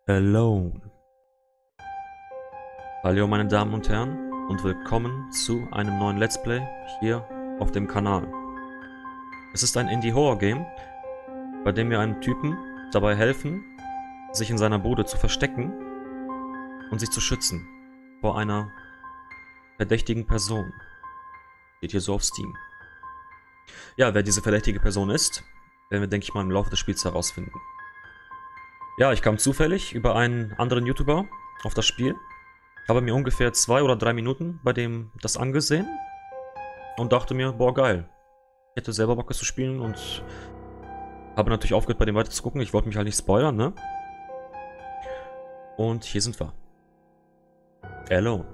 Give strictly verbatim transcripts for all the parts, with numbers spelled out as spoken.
Alone. Hallo meine Damen und Herren und willkommen zu einem neuen Let's Play hier auf dem Kanal. Es ist ein Indie-Horror-Game, bei dem wir einem Typen dabei helfen, sich in seiner Bude zu verstecken und sich zu schützen vor einer verdächtigen Person. Steht hier so auf Steam. Ja, wer diese verdächtige Person ist, werden wir, denke ich mal, im Laufe des Spiels herausfinden. Ja, ich kam zufällig über einen anderen YouTuber auf das Spiel, habe mir ungefähr zwei oder drei Minuten bei dem das angesehen und dachte mir, boah geil, ich hätte selber Bock das zu spielen und habe natürlich aufgehört bei dem weiter zu gucken. Ich wollte mich halt nicht spoilern, ne? Und hier sind wir. Alone.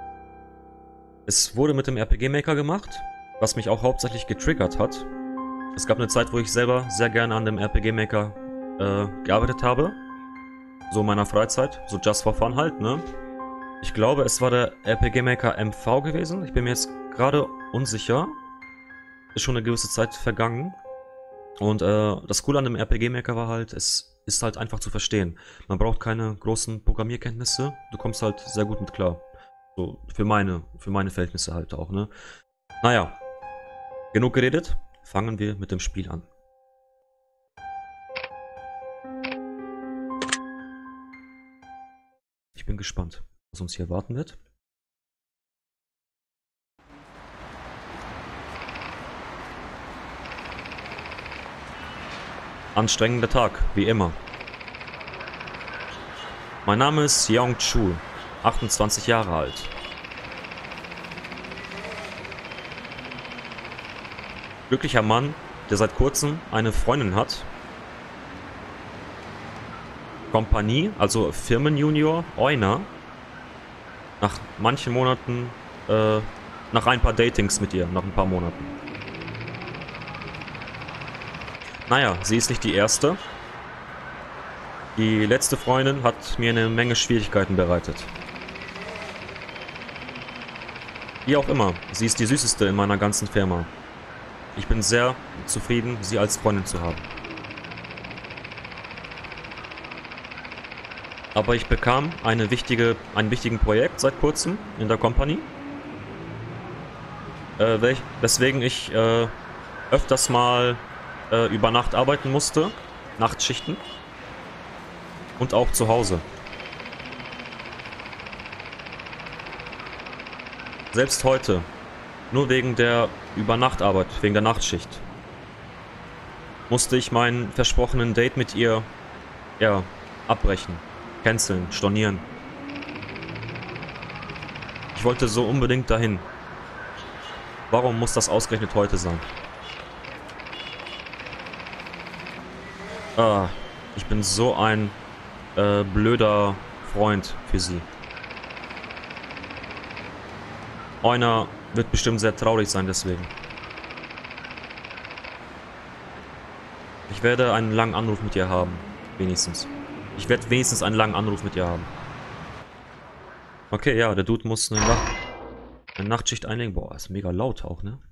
Es wurde mit dem R P G Maker gemacht, was mich auch hauptsächlich getriggert hat. Es gab eine Zeit, wo ich selber sehr gerne an dem R P G Maker äh, gearbeitet habe. So in meiner Freizeit, so just for fun halt, ne? Ich glaube, es war der R P G Maker M V gewesen. Ich bin mir jetzt gerade unsicher. Ist schon eine gewisse Zeit vergangen. Und äh, das Coole an dem R P G Maker war halt, es ist halt einfach zu verstehen. Man braucht keine großen Programmierkenntnisse. Du kommst halt sehr gut mit klar. So, für meine, für meine Verhältnisse halt auch, ne? Naja, genug geredet. Fangen wir mit dem Spiel an. Ich bin gespannt, was uns hier erwarten wird. Anstrengender Tag, wie immer. Mein Name ist Young Chu, achtundzwanzig Jahre alt. Glücklicher Mann, der seit kurzem eine Freundin hat. Kompanie, also Firmenjunior, Euner. Nach manchen Monaten, äh, nach ein paar Datings mit ihr, nach ein paar Monaten. Naja, sie ist nicht die erste. Die letzte Freundin hat mir eine Menge Schwierigkeiten bereitet. Wie auch immer, sie ist die süßeste in meiner ganzen Firma. Ich bin sehr zufrieden, sie als Freundin zu haben. Aber ich bekam eine wichtige, ein wichtiges Projekt seit kurzem in der Company. Äh, welch, weswegen ich äh, öfters mal äh, über Nacht arbeiten musste. Nachtschichten. Und auch zu Hause. Selbst heute. Nur wegen der Übernachtarbeit, wegen der Nachtschicht. Musste ich meinen versprochenen Date mit ihr, ja, abbrechen. Canceln, stornieren. Ich wollte so unbedingt dahin. Warum muss das ausgerechnet heute sein? Ah, ich bin so ein äh, blöder Freund für sie. Euner wird bestimmt sehr traurig sein deswegen. Ich werde einen langen Anruf mit ihr haben. Wenigstens. Ich werde wenigstens einen langen Anruf mit ihr haben. Okay, ja, der Dude muss eine, Nacht eine Nachtschicht einlegen. Boah, ist mega laut auch, ne?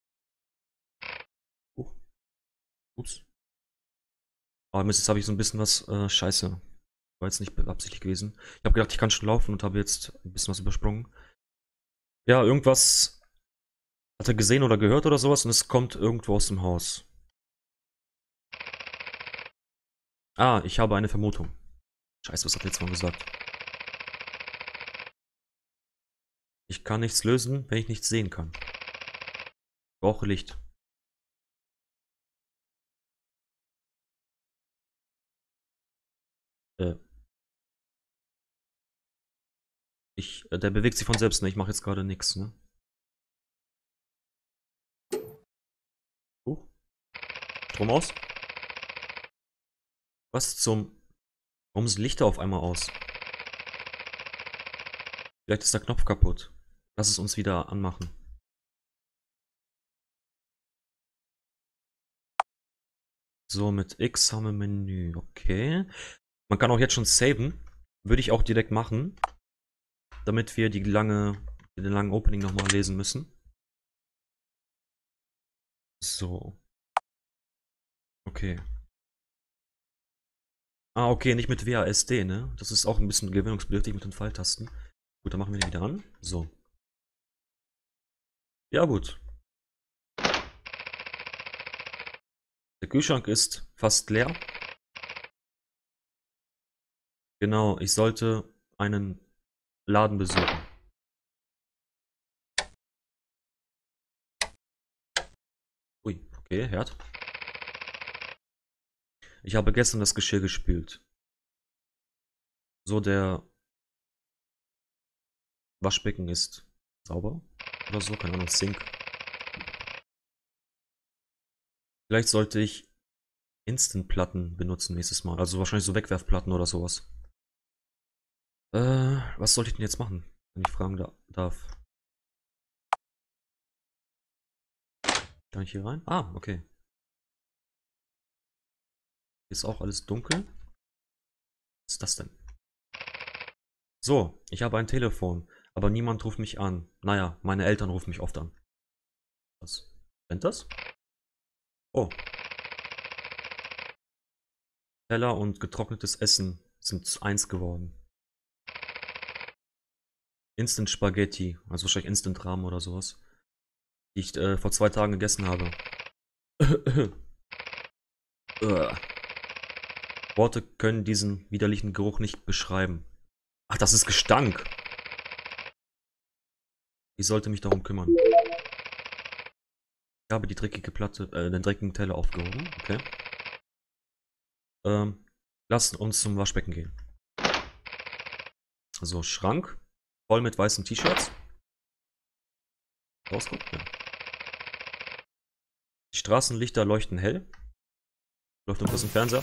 Uh. Ups. Oh Mist, jetzt habe ich so ein bisschen was... Äh, scheiße. War jetzt nicht beabsichtigt gewesen. Ich habe gedacht, ich kann schon laufen und habe jetzt ein bisschen was übersprungen. Ja, irgendwas hat er gesehen oder gehört oder sowas und es kommt irgendwo aus dem Haus. Ah, ich habe eine Vermutung. Scheiße, was hat er jetzt mal gesagt? Ich kann nichts lösen, wenn ich nichts sehen kann. Ich brauche Licht. Äh. Ich, äh, der bewegt sich von selbst, ne? Ich mache jetzt gerade nichts, ne? Uh. Strom aus? Was zum... Warum sind Lichter auf einmal aus? Vielleicht ist der Knopf kaputt. Lass es uns wieder anmachen. So, mit X haben wir Menü. Okay. Man kann auch jetzt schon saven. Würde ich auch direkt machen. Damit wir die lange, den langen Opening nochmal lesen müssen. So. Okay. Ah, okay, nicht mit W A S D, ne? Das ist auch ein bisschen gewöhnungsbedürftig mit den Pfeiltasten. Gut, dann machen wir den wieder an. So. Ja, gut. Der Kühlschrank ist fast leer. Genau, ich sollte einen Laden besuchen. Ui, okay, Herd. Ich habe gestern das Geschirr gespült. So, der Waschbecken ist sauber. Oder so, keine Ahnung, Sink. Vielleicht sollte ich Instant-Platten benutzen nächstes Mal. Also wahrscheinlich so Wegwerfplatten oder sowas. Äh, was sollte ich denn jetzt machen, wenn ich fragen da darf? Kann ich hier rein? Ah, okay. Ist auch alles dunkel. Was ist das denn? So, ich habe ein Telefon, aber niemand ruft mich an. Naja, meine Eltern rufen mich oft an. Was? Brennt das? Oh. Teller und getrocknetes Essen sind eins geworden. Instant Spaghetti, also wahrscheinlich Instant Ramen oder sowas, die ich äh, vor zwei Tagen gegessen habe. Worte können diesen widerlichen Geruch nicht beschreiben. Ach, das ist Gestank. Ich sollte mich darum kümmern. Ich habe die dreckige Platte, äh, den dreckigen Teller aufgehoben. Okay. Ähm, lass uns zum Waschbecken gehen. So, Schrank. Voll mit weißen T-Shirts. Rausgucken, ja. Die Straßenlichter leuchten hell. Läuft irgendwas im Fernseher.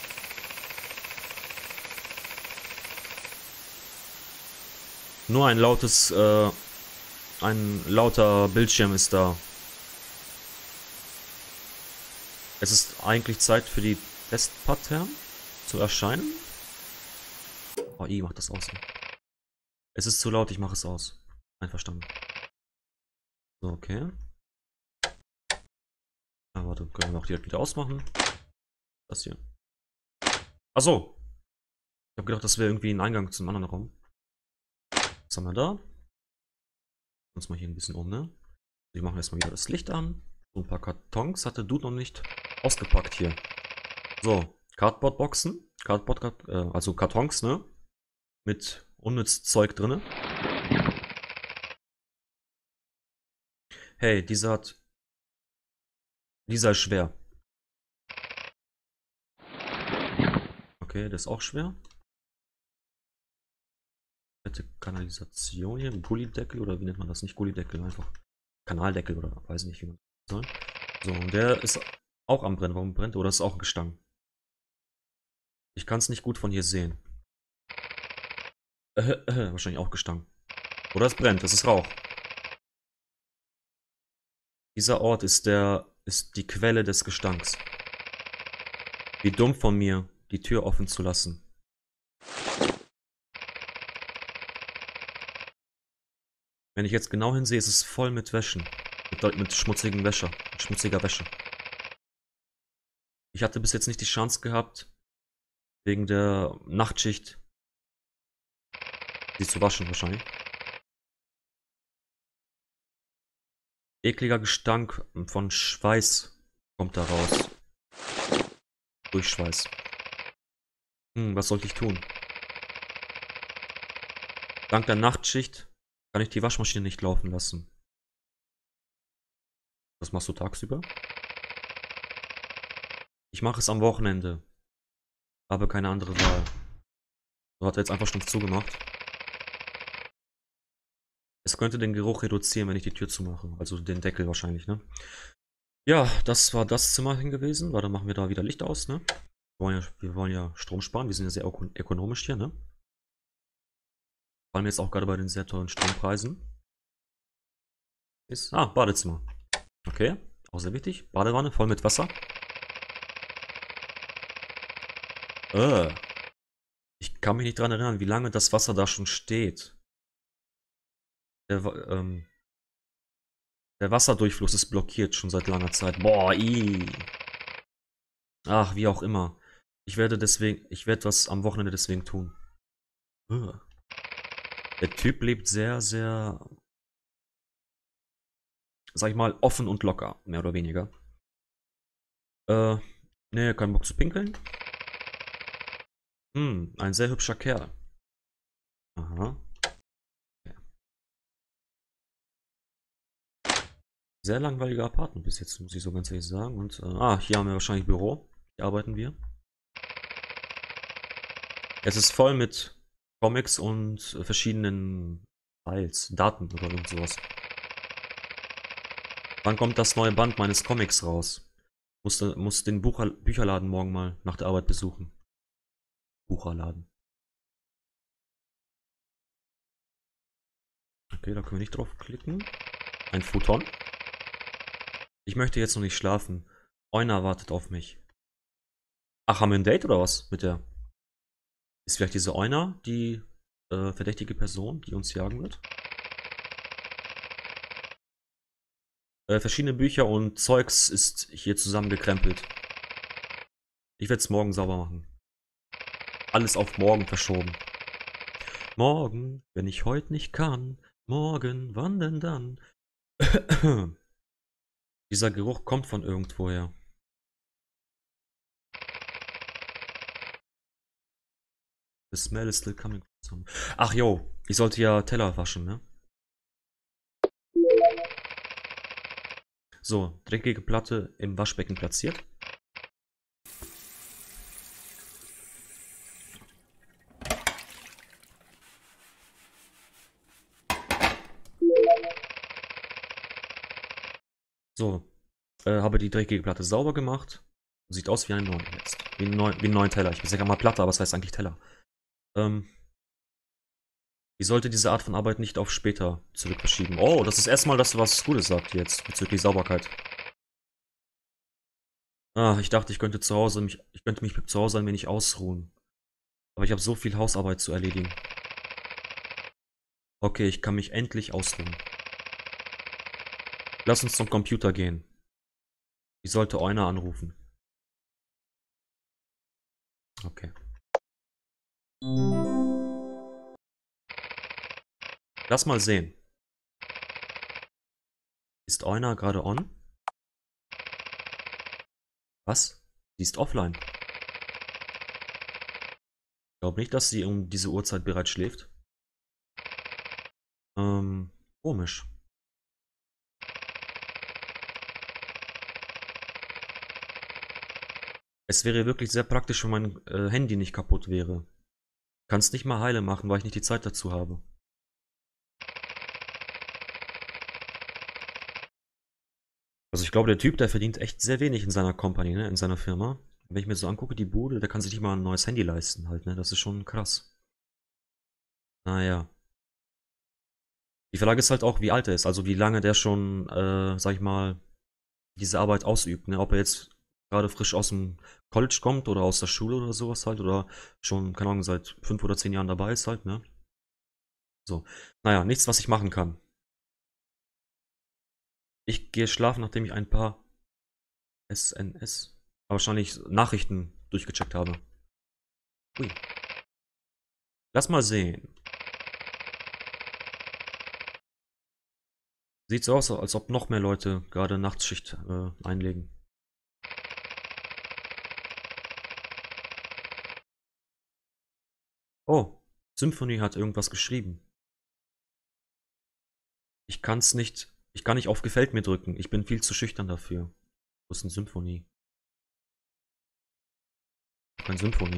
Nur ein lautes, äh, ein lauter Bildschirm ist da. Es ist eigentlich Zeit für die Testpattern zu erscheinen. Oh, ich mach das aus. Es ist zu laut, ich mache es aus. Einverstanden. So, okay. Ah, warte, können wir auch direkt wieder ausmachen. Das hier. Achso. Ich habe gedacht, das wäre irgendwie ein Eingang zum anderen Raum. Was haben wir da? Uns mal hier ein bisschen um, ne? Wir machen erstmal wieder das Licht an. So ein paar Kartons hatte du noch nicht ausgepackt hier. So, Cardboard-Boxen. Cardboard, äh, also Kartons, ne? Mit unnütz Zeug drinne. Hey, dieser hat... Dieser ist schwer. Okay, der ist auch schwer. Kanalisation hier, Gullideckel oder wie nennt man das? Nicht Gullideckel, einfach Kanaldeckel oder weiß nicht, wie man das soll. So, und der ist auch am Brennen. Warum brennt er? Oder ist auch ein Gestank? Ich kann es nicht gut von hier sehen. Äh, äh, wahrscheinlich auch Gestank. Oder es brennt, das ist Rauch. Dieser Ort ist der, ist die Quelle des Gestanks. Wie dumm von mir, die Tür offen zu lassen. Wenn ich jetzt genau hinsehe, ist es voll mit Wäschen. Mit, mit schmutzigen Wäsche. Mit schmutziger Wäsche. Ich hatte bis jetzt nicht die Chance gehabt, wegen der Nachtschicht, sie zu waschen wahrscheinlich. Ekliger Gestank von Schweiß kommt da raus. Durch Schweiß. Hm, was sollte ich tun? Dank der Nachtschicht kann ich die Waschmaschine nicht laufen lassen. Was machst du tagsüber? Ich mache es am Wochenende. Habe keine andere Wahl. So hat er jetzt einfach stumpf zugemacht. Es könnte den Geruch reduzieren, wenn ich die Tür zumache. Also den Deckel wahrscheinlich, ne? Ja, das war das Zimmerchen gewesen. Weil dann machen wir da wieder Licht aus, ne? Wir wollen ja, wir wollen ja Strom sparen. Wir sind ja sehr ökonomisch hier, ne? Vor allem jetzt auch gerade bei den sehr teuren Strompreisen. Ist, ah, Badezimmer. Okay, auch sehr wichtig. Badewanne voll mit Wasser. Äh. Ich kann mich nicht dran erinnern, wie lange das Wasser da schon steht. Der, ähm, der Wasserdurchfluss ist blockiert schon seit langer Zeit. Boah, ii. Ach, wie auch immer. Ich werde deswegen, ich werde was am Wochenende deswegen tun. Uh. Der Typ lebt sehr, sehr, sag ich mal, offen und locker, mehr oder weniger. Äh, nee, kein Bock zu pinkeln. Hm, ein sehr hübscher Kerl. Aha. Okay. Sehr langweiliger Apartment bis jetzt, muss ich so ganz ehrlich sagen. Und, äh, ah, hier haben wir wahrscheinlich Büro. Hier arbeiten wir. Es ist voll mit Comics und äh, verschiedenen Files, Daten oder irgend sowas. Wann kommt das neue Band meines Comics raus? Musste, muss den Bucher, Bücherladen morgen mal nach der Arbeit besuchen. Bucherladen. Okay, da können wir nicht drauf klicken. Ein Futon. Ich möchte jetzt noch nicht schlafen. Euna wartet auf mich. Ach, haben wir ein Date oder was mit der? Ist vielleicht diese Euna die äh, verdächtige Person, die uns jagen wird? Äh, verschiedene Bücher und Zeugs ist hier zusammengekrempelt. Ich werde es morgen sauber machen. Alles auf morgen verschoben. Morgen, wenn ich heute nicht kann. Morgen, wann denn dann? Dieser Geruch kommt von irgendwoher. The smell is still coming from some. Ach jo, ich sollte ja Teller waschen, ne? So, dreckige Platte im Waschbecken platziert. So, äh, habe die dreckige Platte sauber gemacht. Sieht aus wie ein neuen jetzt. Wie ein, neu, wie ein neuen Teller. Ich sage mal Platte, aber es heißt eigentlich Teller. Ähm, ich sollte diese Art von Arbeit nicht auf später zurück verschieben. Oh, das ist erstmal, dass du was Gutes sagst jetzt bezüglich Sauberkeit. Ah, ich dachte, ich könnte zu Hause mich, ich könnte mich zu Hause ein wenig ausruhen. Aber ich habe so viel Hausarbeit zu erledigen. Okay, ich kann mich endlich ausruhen. Lass uns zum Computer gehen. Ich sollte Euna anrufen. Okay. Lass mal sehen. Ist Euna gerade on? Was? Sie ist offline. Ich glaube nicht, dass sie um diese Uhrzeit bereits schläft. Ähm, komisch. Es wäre wirklich sehr praktisch, wenn mein äh, Handy nicht kaputt wäre. Kannst nicht mal heile machen, weil ich nicht die Zeit dazu habe. Also ich glaube, der Typ, der verdient echt sehr wenig in seiner Company, ne, in seiner Firma. Wenn ich mir so angucke, die Bude, der kann sich nicht mal ein neues Handy leisten halt, ne, das ist schon krass. Naja. Die Frage ist halt auch, wie alt er ist, also wie lange der schon, äh, sag ich mal, diese Arbeit ausübt, ne, ob er jetzt gerade frisch aus dem College kommt oder aus der Schule oder sowas halt, oder schon, keine Ahnung, seit fünf oder zehn Jahren dabei ist halt, ne. So. Naja, nichts, was ich machen kann. Ich gehe schlafen, nachdem ich ein paar S N S, wahrscheinlich Nachrichten durchgecheckt habe. Ui. Lass mal sehen. Sieht so aus, als ob noch mehr Leute gerade Nachtschicht äh, einlegen. Oh, Symphony hat irgendwas geschrieben. Ich kann's nicht, ich kann nicht auf Gefällt mir drücken. Ich bin viel zu schüchtern dafür. Wo ist ein Symphony? Kein Symphony.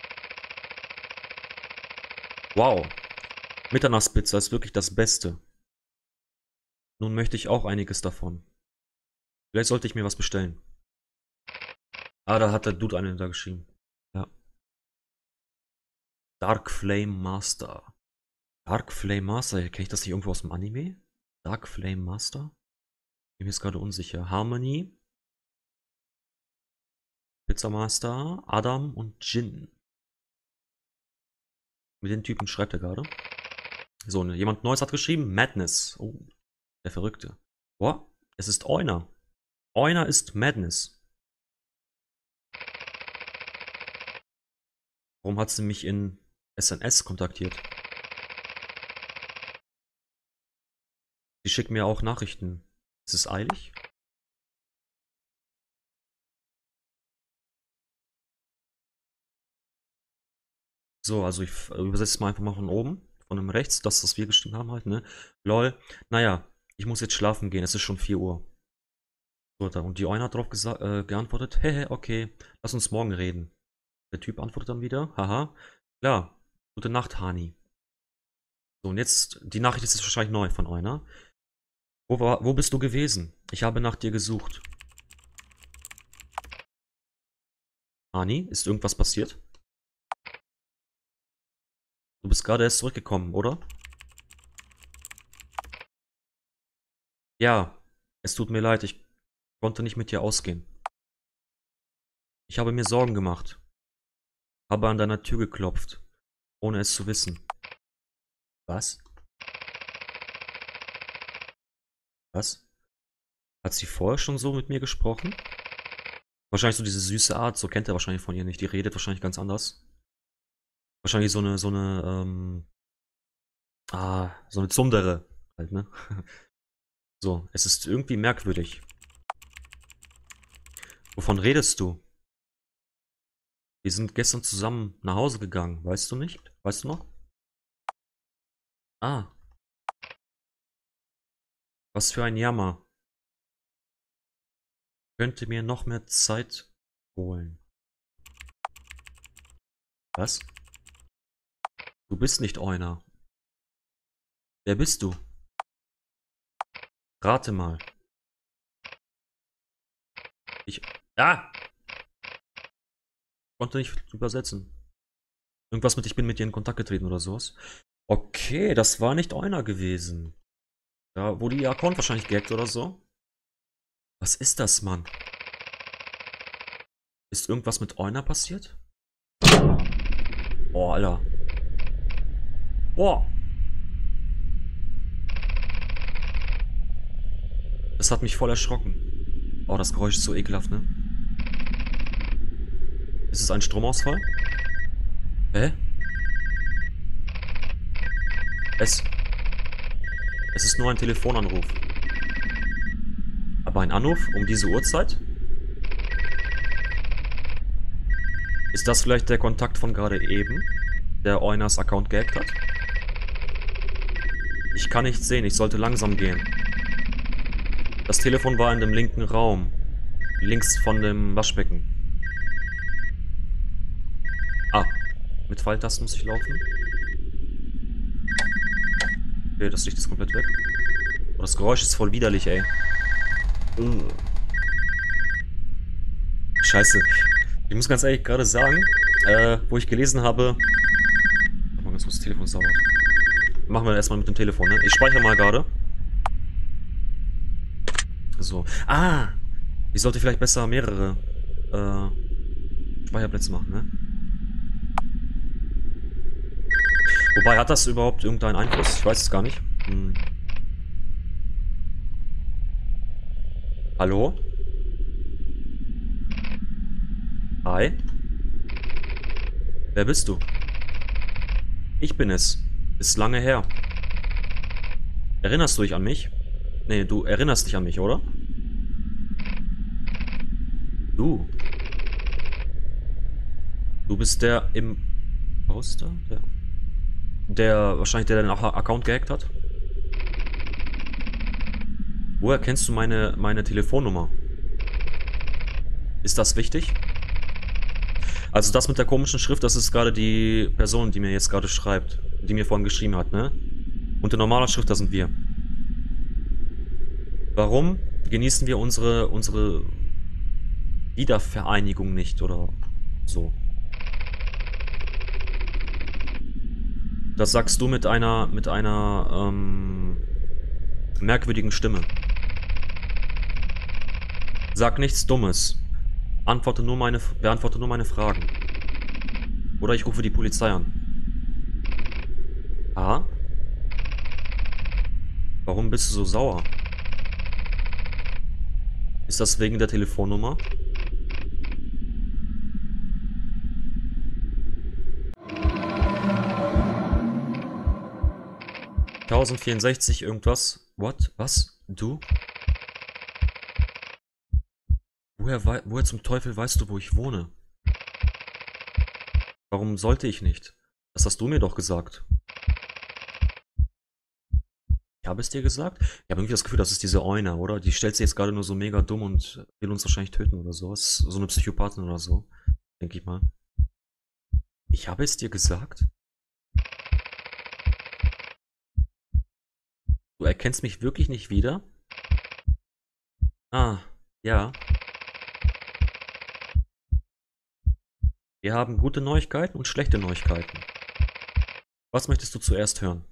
Wow. Mitternachtspizza ist wirklich das Beste. Nun möchte ich auch einiges davon. Vielleicht sollte ich mir was bestellen. Ah, da hat der Dude einen da geschrieben. Ja. Dark Flame Master. Dark Flame Master, kenne ich das nicht irgendwo aus dem Anime? Dark Flame Master? Ich bin mir jetzt gerade unsicher. Harmony, Pizza Master, Adam und Jin. Mit den Typen schreibt er gerade. So, ne, jemand Neues hat geschrieben. Madness. Oh, der Verrückte. Boah, es ist Euna. Euna ist Madness. Warum hat sie mich in S N S kontaktiert? Sie schickt mir auch Nachrichten. Ist es eilig? So, also ich übersetze mal einfach mal von oben, von dem rechts, das, was wir geschrieben haben halt, ne? Lol. Naja, ich muss jetzt schlafen gehen, es ist schon vier Uhr. So, und die Euna hat darauf äh, geantwortet, hehe, okay, lass uns morgen reden. Der Typ antwortet dann wieder, haha, klar, gute Nacht, Hani. So, und jetzt, die Nachricht ist jetzt wahrscheinlich neu von Euna. Wo, war, wo bist du gewesen? Ich habe nach dir gesucht. Hani, ist irgendwas passiert? Du bist gerade erst zurückgekommen, oder? Ja, es tut mir leid, ich konnte nicht mit dir ausgehen. Ich habe mir Sorgen gemacht. Habe an deiner Tür geklopft, ohne es zu wissen. Was? Was? Hat sie vorher schon so mit mir gesprochen? Wahrscheinlich so diese süße Art, so kennt er wahrscheinlich von ihr nicht. Die redet wahrscheinlich ganz anders. Wahrscheinlich so eine, so eine, ähm, ah, so eine Zundere halt, ne? So, es ist irgendwie merkwürdig. Wovon redest du? Wir sind gestern zusammen nach Hause gegangen, weißt du nicht? Weißt du noch? Ah. Was für ein Jammer. Könnte mir noch mehr Zeit holen. Was? Du bist nicht Euna. Wer bist du? Rate mal. Ich... Ah! Konnte nicht übersetzen. Irgendwas mit, ich bin mit dir in Kontakt getreten oder sowas. Okay, das war nicht Euna gewesen. Da wurde ihr Account wahrscheinlich gehackt oder so. Was ist das, Mann? Ist irgendwas mit Euna passiert? Oh, Alter. Boah. Das hat mich voll erschrocken. Oh, das Geräusch ist so ekelhaft, ne? Ist es ein Stromausfall? Hä? Es... Es ist nur ein Telefonanruf. Aber ein Anruf um diese Uhrzeit? Ist das vielleicht der Kontakt von gerade eben, der Eunas Account gehackt hat? Ich kann nichts sehen, ich sollte langsam gehen. Das Telefon war in dem linken Raum. Links von dem Waschbecken. Ah, mit Pfeiltasten muss ich laufen. Okay, das Licht ist komplett weg. Oh, das Geräusch ist voll widerlich, ey. Uh. Scheiße. Ich muss ganz ehrlich gerade sagen, äh, wo ich gelesen habe... Mach mal ganz kurz das Telefon sauber. Machen wir erstmal mit dem Telefon, ne? Ich speichere mal gerade. So. Ah! Ich sollte vielleicht besser mehrere äh, Speicherplätze machen, ne? Wobei, hat das überhaupt irgendeinen Einfluss? Ich weiß es gar nicht. Hm. Hallo? Hi? Wer bist du? Ich bin es. Ist lange her. Erinnerst du dich an mich? Nee, du erinnerst dich an mich, oder? Du. Du bist der im Poster? Der, der wahrscheinlich der deinen Account gehackt hat? Woher kennst du meine, meine Telefonnummer? Ist das wichtig? Also das mit der komischen Schrift, das ist gerade die Person, die mir jetzt gerade schreibt. Die mir vorhin geschrieben hat, ne? Und in normaler Schrift, das sind wir. Warum genießen wir unsere, unsere Wiedervereinigung nicht oder so? Das sagst du mit einer, mit einer, ähm, merkwürdigen Stimme. Sag nichts Dummes. Antworte nur meine, beantworte nur meine Fragen. Oder ich rufe die Polizei an. Ah? Warum bist du so sauer? Ist das wegen der Telefonnummer? tausendvierundsechzig irgendwas. What? Was? Du? Woher, wei woher zum Teufel weißt du, wo ich wohne? Warum sollte ich nicht? Das hast du mir doch gesagt. Ich habe es dir gesagt? Ich habe irgendwie das Gefühl, das ist diese Euna, oder? Die stellt sich jetzt gerade nur so mega dumm und will uns wahrscheinlich töten oder sowas. So eine Psychopathin oder so. Denke ich mal. Ich habe es dir gesagt? Du erkennst mich wirklich nicht wieder? Ah, ja. Wir haben gute Neuigkeiten und schlechte Neuigkeiten. Was möchtest du zuerst hören?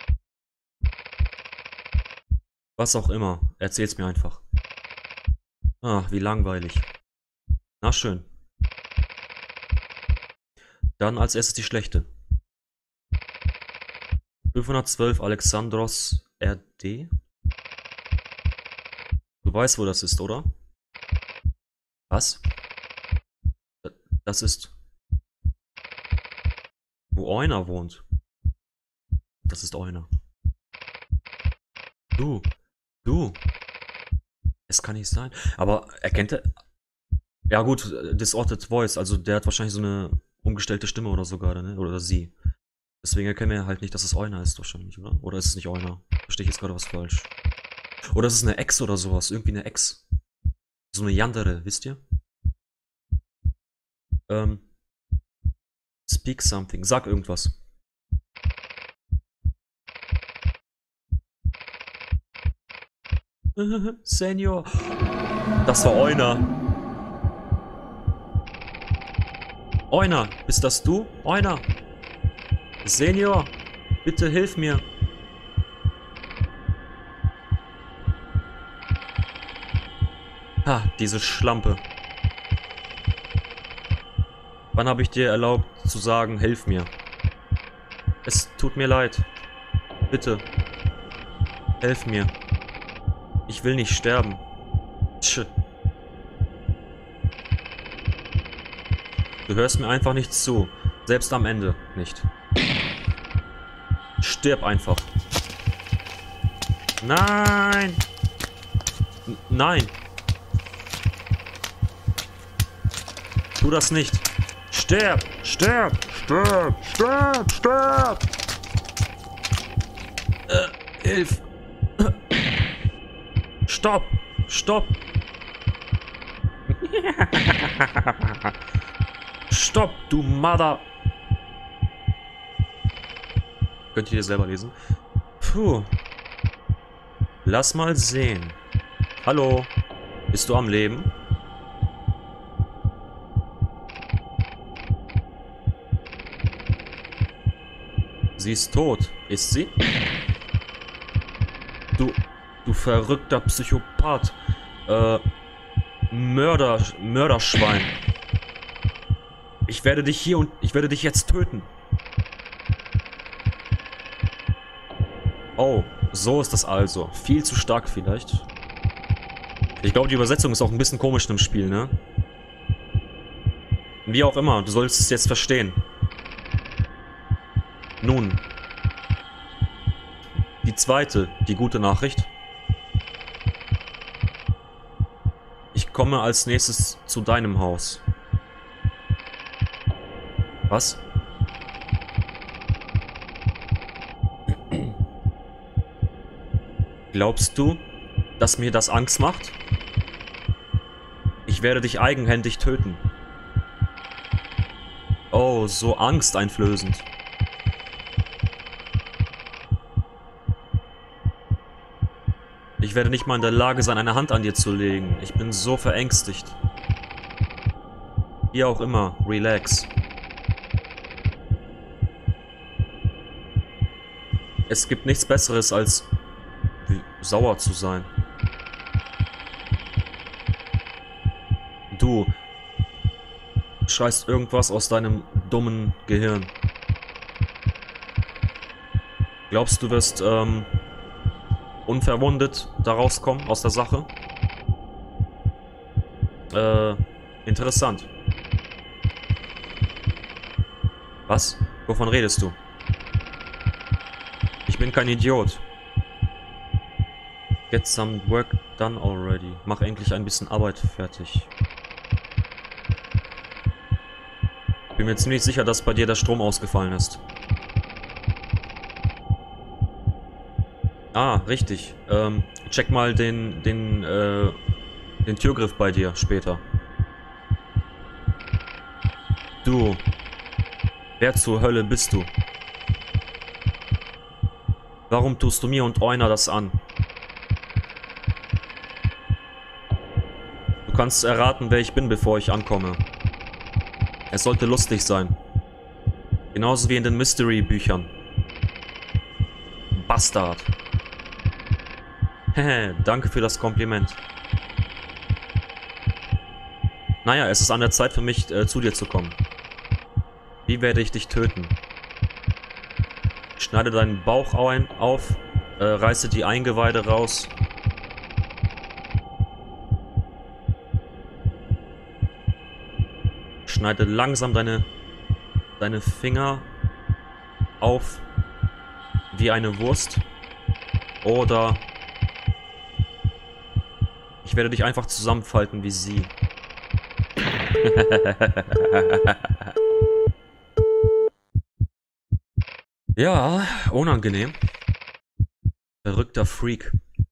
Was auch immer. Erzähl's mir einfach. Ah, wie langweilig. Na schön. Dann als erstes die schlechte. fünfhundertzwölf Alexandros R D? Du weißt, wo das ist, oder? Was? Das ist... wo Euna wohnt. Das ist Euna. Du. Du. Es kann nicht sein. Aber erkennt er... Ja gut, Distorted Voice. Also der hat wahrscheinlich so eine umgestellte Stimme oder so gerade, ne? Oder sie. Deswegen erkennen wir halt nicht, dass es Euna ist wahrscheinlich, oder? Oder ist es nicht Euna? Verstehe ich jetzt gerade was falsch? Oder ist es eine Ex oder sowas? Irgendwie eine Ex. So eine Yandere, wisst ihr? Ähm... Speak something. Sag irgendwas. Senior. Das war Euna. Euna, bist das du? Euna. Senior, bitte hilf mir. Ha, diese Schlampe. Wann habe ich dir erlaubt zu sagen, hilf mir? Es tut mir leid. Bitte. Helf mir. Ich will nicht sterben. Tsch. Du hörst mir einfach nicht zu. Selbst am Ende nicht. Stirb einfach. Nein! N- Nein! Tu das nicht! Sterb! Sterb! Sterb! Sterb! Sterb! Äh, hilf! Stopp! Stopp! Stopp, du Mother! Könnt ihr dir selber lesen? Puh. Lass mal sehen. Hallo? Bist du am Leben? Sie ist tot. Ist sie? Du... Du verrückter Psychopath. Äh... Mörder... Mörderschwein. Ich werde dich hier und... Ich werde dich jetzt töten. Oh, so ist das also. Viel zu stark vielleicht. Ich glaube, die Übersetzung ist auch ein bisschen komisch im Spiel, ne? Wie auch immer, du sollst es jetzt verstehen. Nun. Die zweite, die gute Nachricht. Ich komme als nächstes zu deinem Haus. Was? Glaubst du, dass mir das Angst macht? Ich werde dich eigenhändig töten. Oh, so angsteinflößend. Ich werde nicht mal in der Lage sein, eine Hand an dir zu legen. Ich bin so verängstigt. Wie auch immer, relax. Es gibt nichts Besseres als sauer zu sein. Du schreist irgendwas aus deinem dummen Gehirn. Glaubst du wirst ähm, unverwundet da rauskommen aus der Sache? Äh, interessant. Was? Wovon redest du? Ich bin kein Idiot. Get some work done already. Mach endlich ein bisschen Arbeit fertig. Bin mir ziemlich sicher, dass bei dir der Strom ausgefallen ist. Ah, richtig. Ähm, check mal den, den, äh, den Türgriff bei dir später. Du. Wer zur Hölle bist du? Warum tust du mir und Euner das an? Du kannst erraten, wer ich bin, bevor ich ankomme. Es sollte lustig sein. Genauso wie in den Mystery-Büchern. Bastard. Hehe, danke für das Kompliment. Naja, es ist an der Zeit für mich, äh, zu dir zu kommen. Wie werde ich dich töten? Schneide deinen Bauch ein, auf, äh, reiße die Eingeweide raus. Schneide langsam deine, deine Finger auf wie eine Wurst. Oder ich werde dich einfach zusammenfalten wie sie. Ja, unangenehm. Verrückter Freak.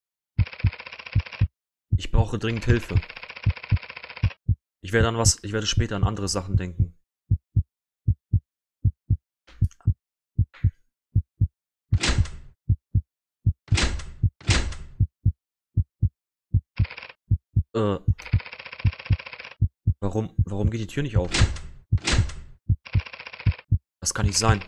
Ich brauche dringend Hilfe. Ich werde an was, ich werde später an andere Sachen denken. Äh. Warum, warum geht die Tür nicht auf? Das kann nicht sein.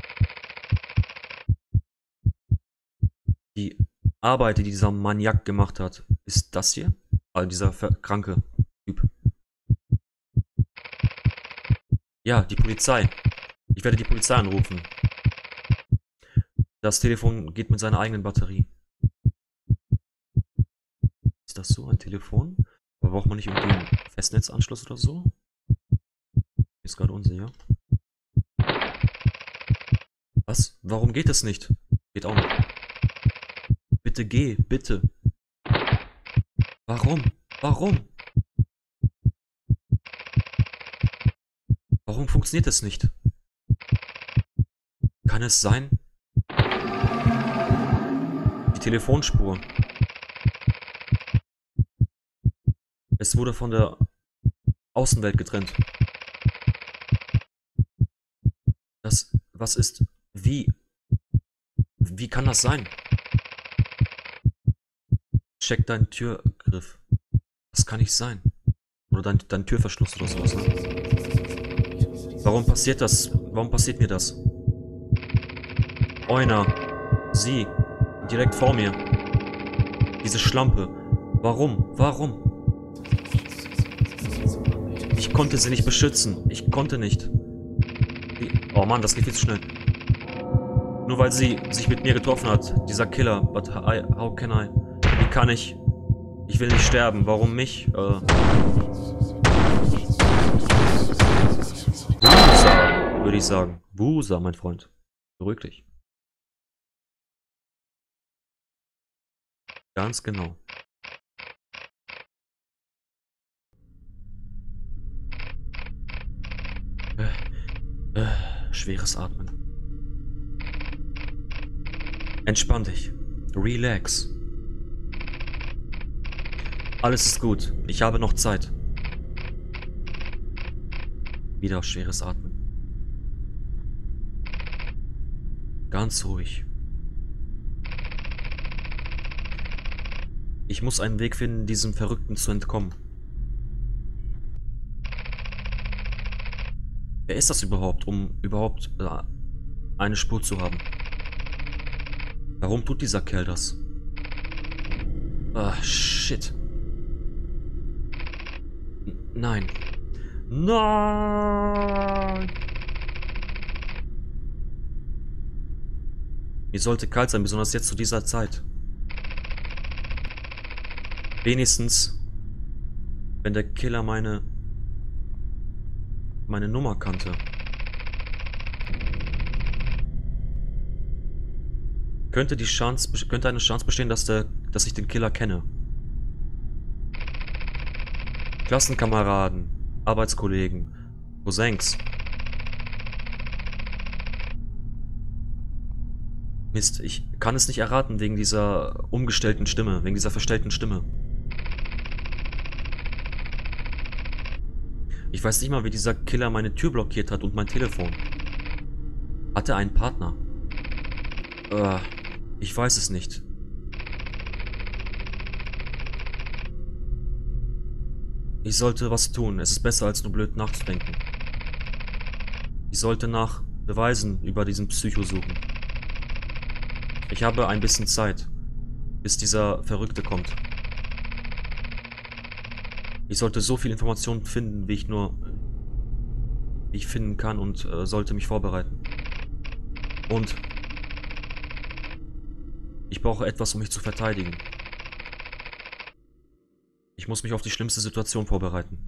Die Arbeit, die dieser Maniak gemacht hat, ist das hier? Also dieser kranke Typ. Ja, die Polizei. Ich werde die Polizei anrufen. Das Telefon geht mit seiner eigenen Batterie. Ist das so, ein Telefon? Aber braucht man nicht irgendwie einen Festnetzanschluss oder so? Ist gerade unsicher. Was? Warum geht das nicht? Geht auch nicht. Bitte geh, bitte. Warum? Warum? Warum funktioniert das nicht? Kann es sein? Die Telefonspur. Es wurde von der Außenwelt getrennt. Das, was ist, wie? Wie kann das sein? Check deinen Türgriff. Das kann nicht sein. Oder dein, dein Türverschluss oder sowas. Ne? Warum passiert das? Warum passiert mir das? Euner. Sie. Direkt vor mir. Diese Schlampe. Warum? Warum? Ich konnte sie nicht beschützen. Ich konnte nicht. Wie? Oh Mann, das geht viel zu schnell. Nur weil sie sich mit mir getroffen hat. Dieser Killer. But I, how can I? Wie kann ich? Ich will nicht sterben. Warum mich? Äh. Busa, würde ich sagen. Busa, mein Freund. Beruhig dich. Ganz genau. Äh, äh, schweres Atmen. Entspann dich. Relax. Alles ist gut. Ich habe noch Zeit. Wieder schweres Atmen. Ganz ruhig. Ich muss einen Weg finden, diesem Verrückten zu entkommen. Wer ist das überhaupt, um überhaupt äh, eine Spur zu haben? Warum tut dieser Kerl das? Ah, shit. N- nein. Nein! Mir sollte kalt sein, besonders jetzt zu dieser Zeit. Wenigstens, wenn der Killer meine meine Nummer kannte. könnte die Chance, könnte eine Chance bestehen, dass der, dass ich den Killer kenne. Klassenkameraden, Arbeitskollegen, Cousins. Mist, ich kann es nicht erraten wegen dieser umgestellten Stimme, wegen dieser verstellten Stimme. Ich weiß nicht mal, wie dieser Killer meine Tür blockiert hat und mein Telefon. Hat er einen Partner? Uh, ich weiß es nicht. Ich sollte was tun. Es ist besser, als nur blöd nachzudenken. Ich sollte nach Beweisen über diesen Psycho suchen. Ich habe ein bisschen Zeit, bis dieser Verrückte kommt. Ich sollte so viel Informationen finden, wie ich nur wie ich finden kann und äh, sollte mich vorbereiten. Und ich brauche etwas, um mich zu verteidigen. Ich muss mich auf die schlimmste Situation vorbereiten.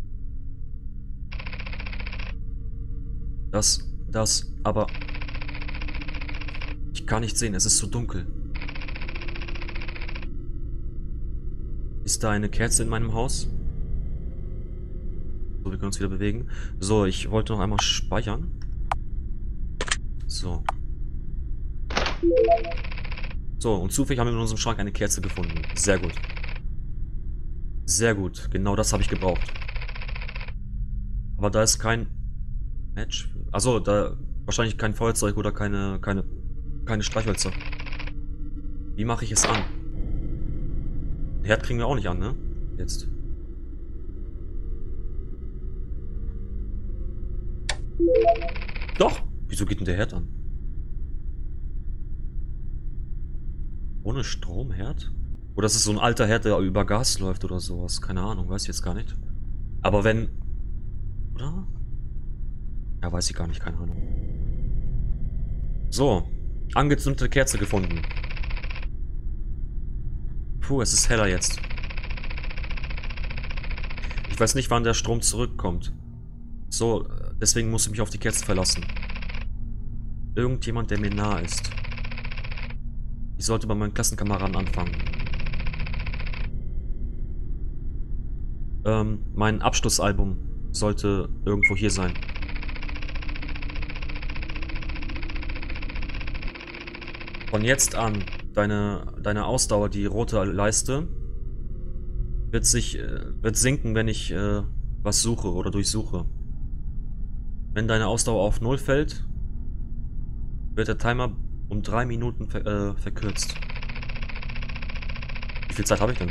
Das, das, aber ich kann nicht sehen, es ist zu dunkel. Ist da eine Kerze in meinem Haus? So, wir können uns wieder bewegen. So, ich wollte noch einmal speichern. So. So, und zufällig haben wir in unserem Schrank eine Kerze gefunden. Sehr gut. Sehr gut. Genau das habe ich gebraucht. Aber da ist kein Match. Also, da wahrscheinlich kein Feuerzeug oder keine, keine, keine Streichhölzer. Wie mache ich es an? Herd kriegen wir auch nicht an, ne? Jetzt. Doch! Wieso geht denn der Herd an? Ohne Stromherd? Oder das ist so ein alter Herd, der über Gas läuft oder sowas. Keine Ahnung, weiß ich jetzt gar nicht. Aber wenn... Oder? Ja, weiß ich gar nicht, keine Ahnung. So. Angezündete Kerze gefunden. Puh, es ist heller jetzt. Ich weiß nicht, wann der Strom zurückkommt. So, deswegen muss ich mich auf die Kerze verlassen. Irgendjemand, der mir nah ist. Ich sollte bei meinen Klassenkameraden anfangen. Ähm, mein Abschlussalbum sollte irgendwo hier sein. Von jetzt an, deine, deine Ausdauer, die rote Leiste, wird sich, äh, wird sinken, wenn ich äh, was suche oder durchsuche. Wenn deine Ausdauer auf null fällt, wird der Timer um drei Minuten ver äh, verkürzt. Wie viel Zeit habe ich denn?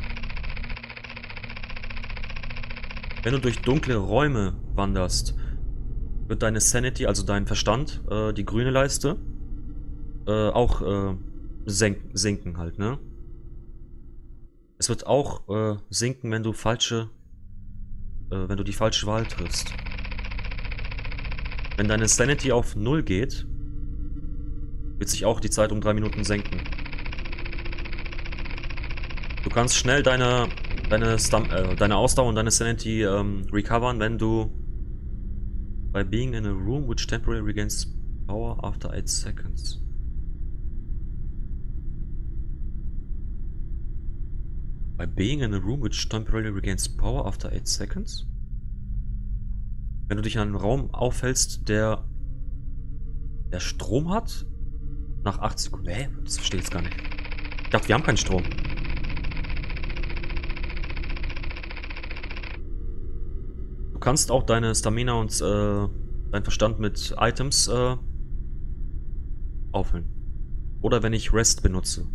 Wenn du durch dunkle Räume wanderst, wird deine Sanity, also dein Verstand, äh, die grüne Leiste, äh, auch äh, senken, sinken halt, ne? Es wird auch äh, sinken, wenn du falsche, äh, wenn du die falsche Wahl triffst. Wenn deine Sanity auf null geht, wird sich auch die Zeit um drei Minuten senken. Du kannst schnell deine, deine, Stam äh, deine Ausdauer und deine Sanity ähm, recovern, wenn du by being in a room which temporarily regains power after eight seconds. By being in a room which temporarily regains power after eight seconds? Wenn du dich in einem Raum aufhältst, der, der Strom hat, nach acht Sekunden. Hä? Das verstehe ich jetzt gar nicht. Ich dachte, wir haben keinen Strom. Du kannst auch deine Stamina und äh, dein Verstand mit Items äh, auffüllen. Oder wenn ich Rest benutze.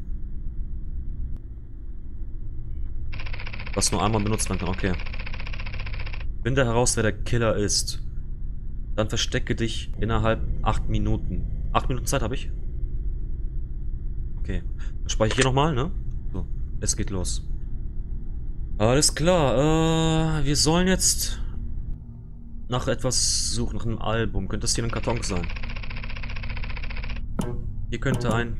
Was nur einmal benutzt werden kann. Okay. Finde heraus, wer der Killer ist. Dann verstecke dich innerhalb acht Minuten. acht Minuten Zeit habe ich? Okay. Dann speichere ich hier nochmal, ne? So, es geht los. Alles klar. Äh, wir sollen jetzt nach etwas suchen, nach einem Album. Könnte das hier ein Karton sein? Hier könnte ein...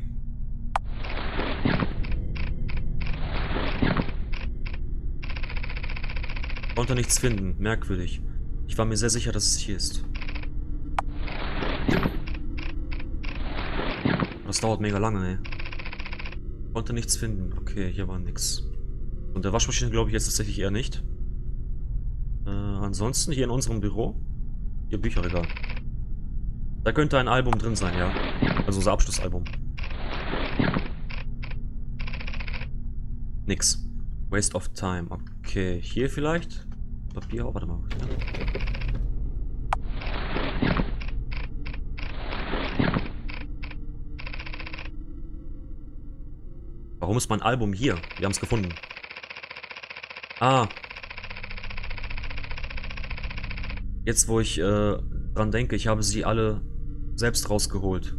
Konnte nichts finden. Merkwürdig. Ich war mir sehr sicher, dass es hier ist. Das dauert mega lange, ey. Konnte nichts finden. Okay, hier war nichts. Und der Waschmaschine glaube ich jetzt tatsächlich eher nicht. Äh, ansonsten hier in unserem Büro. Hier Bücherregal. Da könnte ein Album drin sein, ja. Also unser Abschlussalbum. Nix. Waste of time. Okay, hier vielleicht? Papier, oh, warte mal. Ja. Warum ist mein Album hier? Wir haben es gefunden. Ah. Jetzt, wo ich äh, dran denke, ich habe sie alle selbst rausgeholt.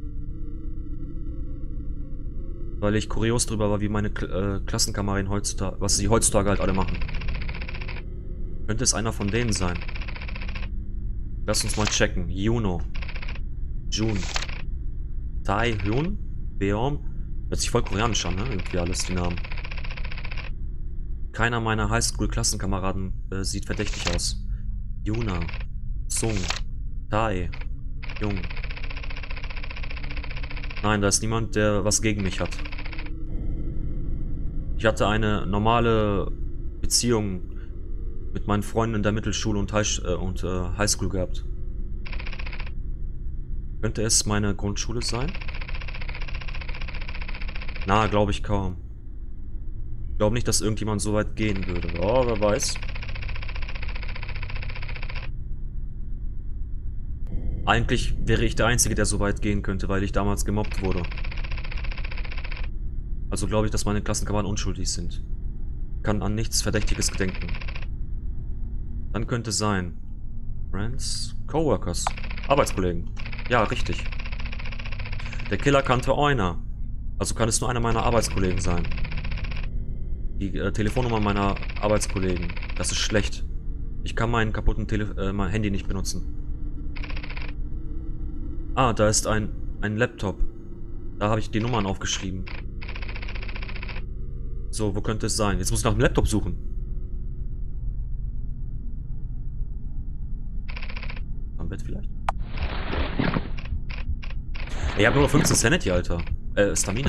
Weil ich kurios drüber war, wie meine Kl äh, Klassenkameraden heutzutage, was sie heutzutage halt alle machen. Könnte es einer von denen sein? Lass uns mal checken. Juno. June. Taehyun. Beom. Hört sich voll koreanisch an, ne? Irgendwie alles, die Namen. Keiner meiner Highschool-Klassenkameraden äh, sieht verdächtig aus. Yuna. Sung. Tae. Jung. Nein, da ist niemand, der was gegen mich hat. Ich hatte eine normale Beziehung mit meinen Freunden in der Mittelschule und, High äh, und äh, Highschool gehabt. Könnte es meine Grundschule sein? Na, glaube ich kaum. Ich glaube nicht, dass irgendjemand so weit gehen würde. Oh, wer weiß. Eigentlich wäre ich der Einzige, der so weit gehen könnte, weil ich damals gemobbt wurde. Also glaube ich, dass meine Klassenkameraden unschuldig sind. Kann an nichts Verdächtiges gedenken. Dann könnte es sein. Friends, Coworkers, Arbeitskollegen. Ja, richtig. Der Killer kannte Euner. Also kann es nur einer meiner Arbeitskollegen sein. Die äh, Telefonnummer meiner Arbeitskollegen. Das ist schlecht. Ich kann meinen kaputten Tele äh, mein Handy nicht benutzen. Ah, da ist ein, ein Laptop. Da habe ich die Nummern aufgeschrieben. So, wo könnte es sein? Jetzt muss ich nach dem Laptop suchen. Am Bett vielleicht? Ey, ich habe nur noch fünfzehn Sanity, Alter. Äh, Stamina.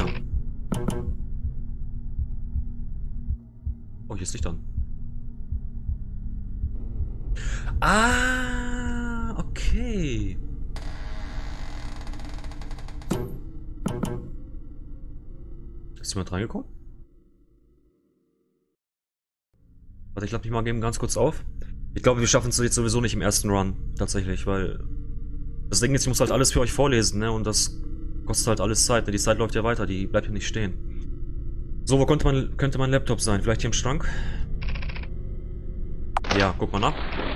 Oh, hier ist Licht an. Ah, okay. Ist jemand reingekommen? Warte, ich glaube, ich mal eben ganz kurz auf. Ich glaube, wir schaffen es jetzt sowieso nicht im ersten Run. Tatsächlich, weil... Das Ding ist, ich muss halt alles für euch vorlesen, ne? Und das kostet halt alles Zeit, ne? Die Zeit läuft ja weiter, die bleibt hier nicht stehen. So, wo könnte, man, könnte mein Laptop sein? Vielleicht hier im Schrank? Ja, guck mal nach.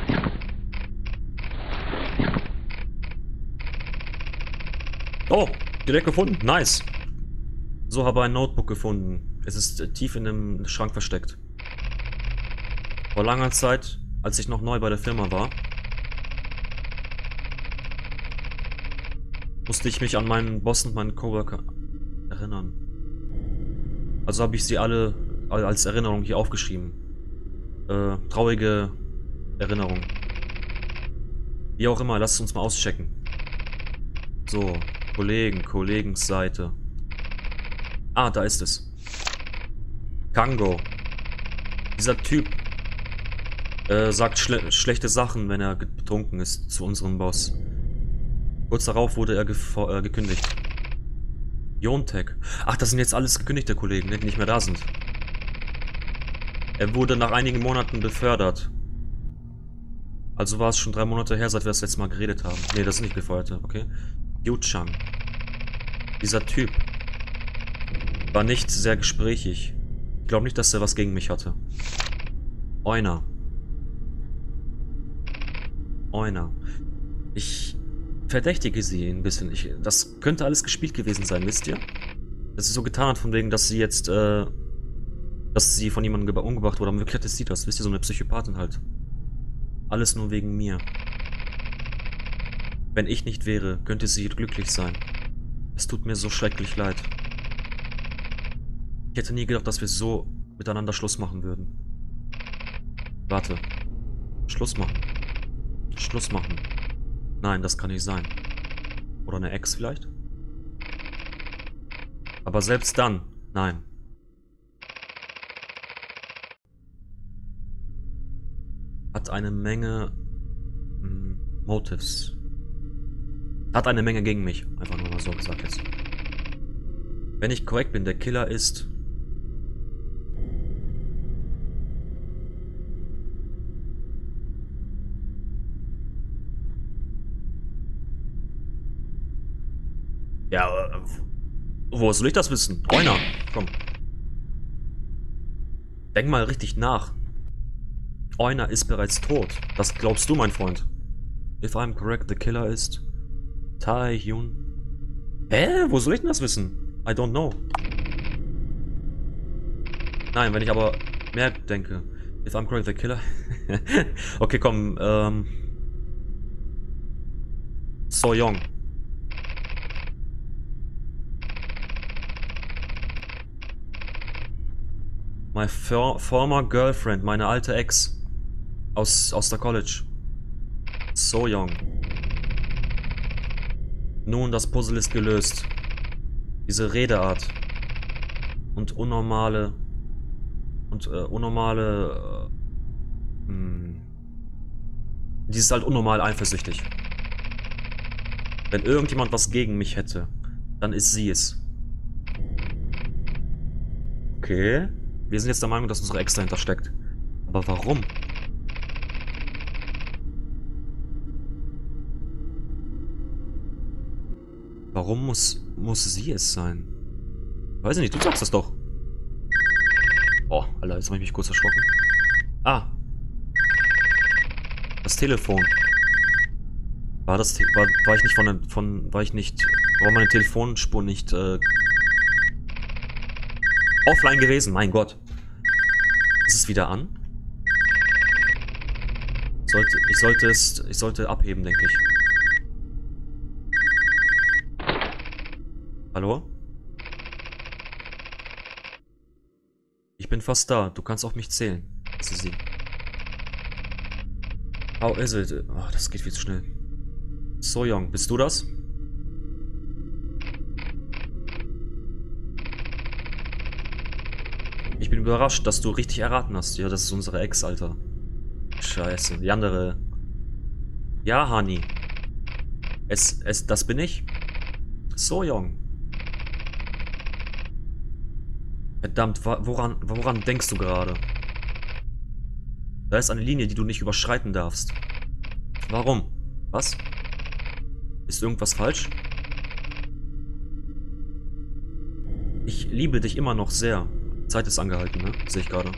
Oh, direkt gefunden. Nice. So, habe ein Notebook gefunden. Es ist äh, tief in dem Schrank versteckt. Vor langer Zeit, als ich noch neu bei der Firma war, musste ich mich an meinen Boss und meinen Coworker erinnern. Also habe ich sie alle als Erinnerung hier aufgeschrieben. Äh, traurige Erinnerung. Wie auch immer, lasst uns mal auschecken. So, Kollegen, Kollegensseite. Ah, da ist es. Kango. Dieser Typ äh, sagt schle schlechte Sachen, wenn er betrunken ist, zu unserem Boss. Kurz darauf wurde er äh, gekündigt. Yontek. Ach, das sind jetzt alles gekündigte Kollegen, die nicht mehr da sind. Er wurde nach einigen Monaten befördert. Also war es schon drei Monate her, seit wir das letzte Mal geredet haben. Ne, das sind nicht Befeuerte, okay. Yu-Chang. Dieser Typ war nicht sehr gesprächig. Ich glaube nicht, dass er was gegen mich hatte. Euner. Euner. Ich verdächtige sie ein bisschen. Ich, das könnte alles gespielt gewesen sein, wisst ihr? Dass sie so getan hat, von wegen, dass sie jetzt, äh, dass sie von jemandem umgebracht wurde. Aber in Wirklichkeit ist sie das. Wisst ihr, so eine Psychopathin halt. Alles nur wegen mir. Wenn ich nicht wäre, könnte sie glücklich sein. Es tut mir so schrecklich leid. Ich hätte nie gedacht, dass wir so miteinander Schluss machen würden. Warte. Schluss machen. Schluss machen. Nein, das kann nicht sein. Oder eine Ex vielleicht? Aber selbst dann Nein. Hat eine Menge hm, Motives. Hat eine Menge gegen mich. Einfach nur mal so gesagt jetzt. Wenn ich korrekt bin, der Killer ist... Ja, äh, woher soll ich das wissen? Einer, komm. Denk mal richtig nach. Einer ist bereits tot. Das glaubst du, mein Freund. If I'm correct, the killer ist... Tae-hyun. Hä? Wo soll ich denn das wissen? I don't know. Nein, wenn ich aber mehr denke. If I'm correct, the killer... Okay, komm, ähm... So-young. My for former girlfriend, meine alte Ex. Aus, aus der College. So-young. Nun, das Puzzle ist gelöst. Diese Redeart. Und unnormale... Und äh, unnormale... Äh, mh, die ist halt unnormal eifersüchtig. Wenn irgendjemand was gegen mich hätte, dann ist sie es. Okay. Wir sind jetzt der Meinung, dass unsere Ex dahinter steckt. Aber warum? Warum muss, muss sie es sein? Weiß ich nicht, du sagst das doch. Oh, Alter, jetzt habe ich mich kurz erschrocken. Ah. Das Telefon. War das, war, war ich nicht von, der, von, war ich nicht, war meine Telefonspur nicht, äh, offline gewesen? Mein Gott. Ist es wieder an? Sollte, ich sollte es, ich sollte abheben, denke ich. Hallo? Ich bin fast da. Du kannst auf mich zählen. Das ist sie. How is it? Oh, das geht viel zu schnell. So-young, bist du das? Ich bin überrascht, dass du richtig erraten hast. Ja, das ist unsere Ex, Alter. Scheiße. Die andere. Ja, Honey. Es, es, das bin ich. So-young. Verdammt, woran, woran denkst du gerade? Da ist eine Linie, die du nicht überschreiten darfst. Warum? Was? Ist irgendwas falsch? Ich liebe dich immer noch sehr. Zeit ist angehalten, ne? Sehe ich gerade.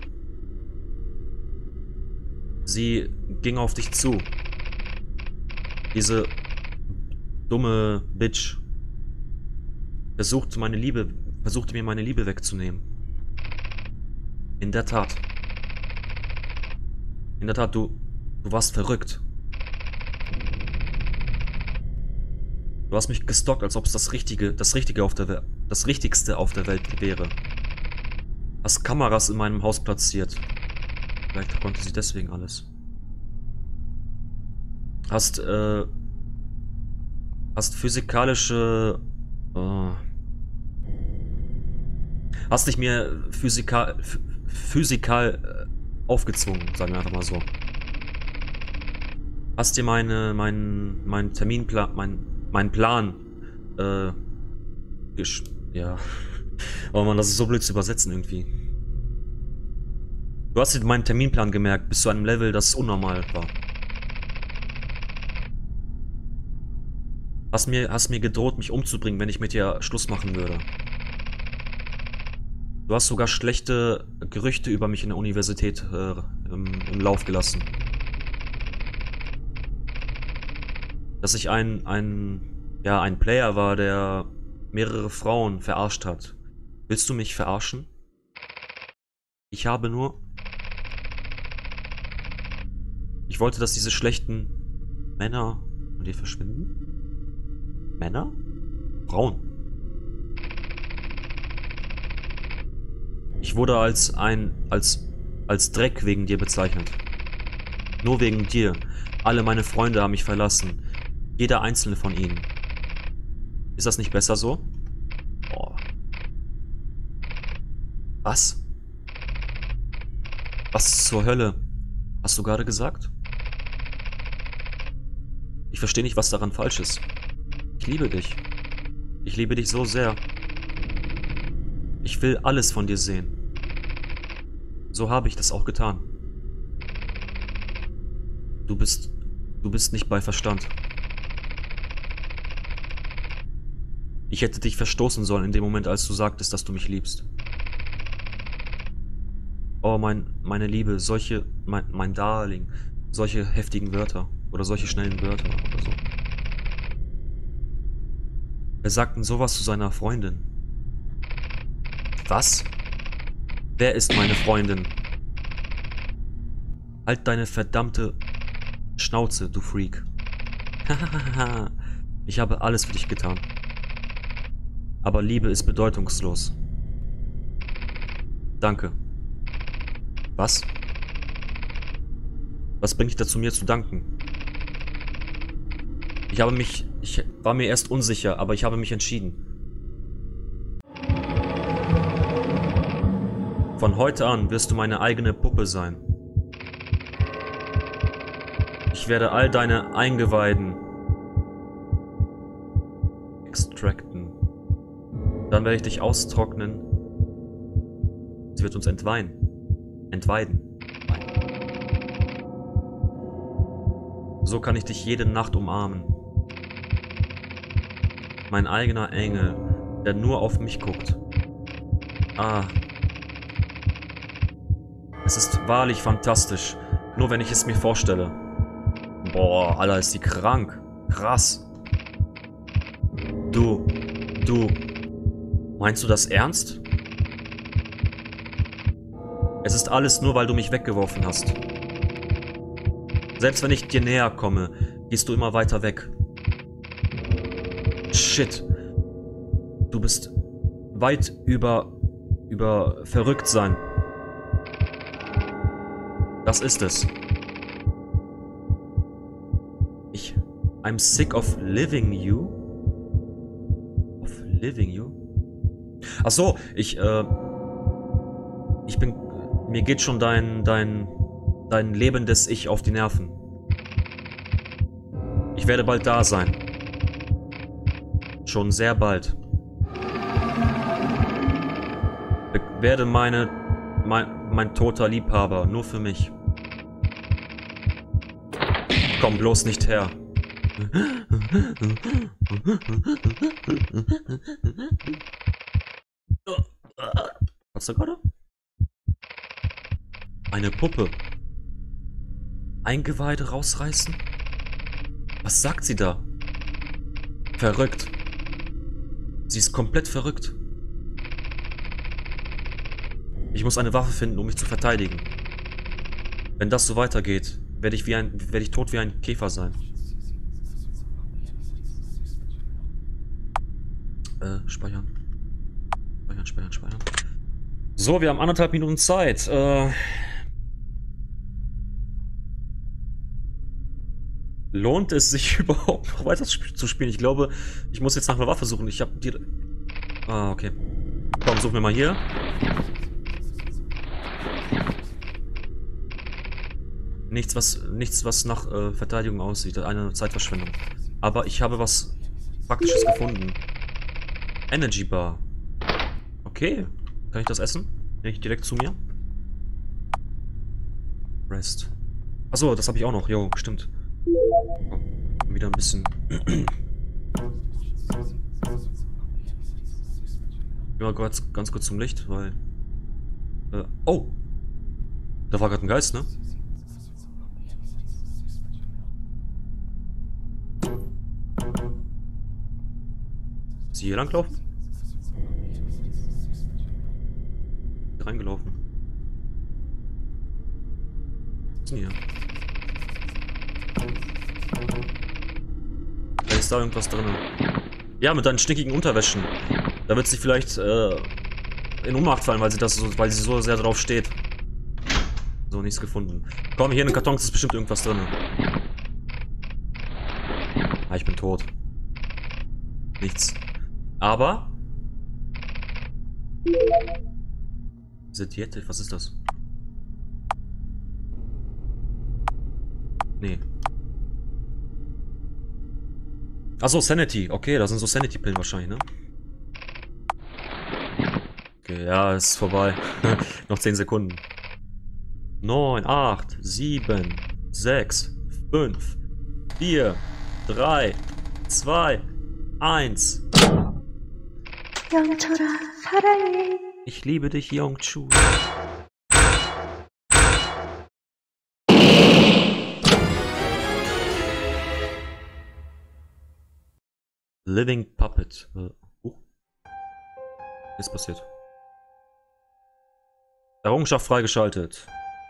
Sie ging auf dich zu. Diese dumme Bitch versucht meine Liebe, versuchte mir meine Liebe wegzunehmen. In der Tat. In der Tat, du, du warst verrückt. Du hast mich gestalkt, als ob es das Richtige, das Richtige auf der Welt, das Richtigste auf der Welt wäre. Hast Kameras in meinem Haus platziert. Vielleicht konnte sie deswegen alles. Hast, äh... Hast physikalische... Äh, hast dich mir physikal... Physikal äh, aufgezwungen, sagen wir einfach mal so. Hast dir meine... Mein... Mein Terminplan... Mein... Mein Plan... Äh... Gesch... Ja... Oh Mann, das ist so blöd zu übersetzen irgendwie. Du hast dir meinen Terminplan gemerkt, bis zu einem Level, das unnormal war. Hast mir, hast mir gedroht, mich umzubringen, wenn ich mit dir Schluss machen würde. Du hast sogar schlechte Gerüchte über mich in der Universität äh, im, im Lauf gelassen. Dass ich ein, ein, ja, ein Player war, der mehrere Frauen verarscht hat. Willst du mich verarschen? Ich habe nur... Ich wollte, dass diese schlechten Männer von dir verschwinden. Männer? Frauen. Ich wurde als ein... als... als Dreck wegen dir bezeichnet. Nur wegen dir. Alle meine Freunde haben mich verlassen. Jeder einzelne von ihnen. Ist das nicht besser so? Boah. Was? Was zur Hölle hast du gerade gesagt? Ich verstehe nicht, was daran falsch ist. Ich liebe dich. Ich liebe dich so sehr. Ich will alles von dir sehen. So habe ich das auch getan. Du bist... Du bist nicht bei Verstand. Ich hätte dich verstoßen sollen in dem Moment, als du sagtest, dass du mich liebst. Oh, mein, meine Liebe, solche... Mein, mein Darling. Solche heftigen Wörter. Oder solche schnellen Wörter oder so. Er sagt denn sowas zu seiner Freundin. Was? Wer ist meine Freundin? Halt deine verdammte Schnauze, du Freak. Ich habe alles für dich getan. Aber Liebe ist bedeutungslos. Danke. Was? Was bringt dich dazu, mir zu danken? Ich habe mich... Ich war mir erst unsicher, aber ich habe mich entschieden. Von heute an wirst du meine eigene Puppe sein. Ich werde all deine Eingeweiden extracten. Dann werde ich dich austrocknen. Sie wird uns entweihen. Entweiden. So kann ich dich jede Nacht umarmen. Mein eigener Engel, der nur auf mich guckt. Ah. Es ist wahrlich fantastisch. Nur wenn ich es mir vorstelle. Boah, Alter, ist die krank. Krass. Du, du. Meinst du das ernst? Es ist alles nur, weil du mich weggeworfen hast. Selbst wenn ich dir näher komme, gehst du immer weiter weg. Shit. Du bist weit über... über verrückt sein. Das ist es. Ich... I'm sick of living you. Of living you? Ach so, ich, äh... Ich bin... Mir geht schon dein... dein... dein lebendes Ich auf die Nerven. Ich werde bald da sein. Schon sehr bald. Ich werde meine... Mein, mein toter Liebhaber, nur für mich. Komm bloß nicht her. Was da gerade? Eine Puppe. Eingeweide rausreißen? Was sagt sie da? Verrückt. Sie ist komplett verrückt. Ich muss eine Waffe finden, um mich zu verteidigen. Wenn das so weitergeht, werde ich wie ein, werde ich tot wie ein Käfer sein. Äh, speichern. Speichern, speichern, speichern. So, wir haben anderthalb Minuten Zeit. Äh, lohnt es sich überhaupt noch weiter zu spielen? Ich glaube, ich muss jetzt nach einer Waffe suchen. Ich habe die... Ah, okay. Komm, suchen wir mal hier. Nichts, was, nichts, was nach äh, Verteidigung aussieht. Eine Zeitverschwendung. Aber ich habe was Praktisches gefunden. Energy Bar. Okay. Kann ich das essen? Nehme ich direkt zu mir? Rest. Achso, das habe ich auch noch. Jo, stimmt. Oh, wieder ein bisschen. Ja, ganz, ganz kurz zum Licht, weil... Äh, oh! Da war gerade ein Geist, ne? Ist sie hier langlaufen? Hier reingelaufen. Was ist denn hier? Da ist da irgendwas drin. Ja, mit deinen stickigen Unterwäschen. Da wird sie vielleicht äh, in Ohnmacht fallen, weil sie das so, weil sie so sehr drauf steht. So, nichts gefunden. Komm, hier in den Kartons ist bestimmt irgendwas drin. Ah, ich bin tot. Nichts. Aber Sedierte, was ist das? Nee. Achso, Sanity. Okay, das sind so Sanity-Pillen wahrscheinlich, ne? Okay, ja, ist vorbei. Noch zehn Sekunden. neun, acht, sieben, sechs, fünf, vier, drei, zwei, eins. Ich liebe dich, Yongchu. Living Puppet. Uh, uh. Ist passiert. Errungenschaft freigeschaltet.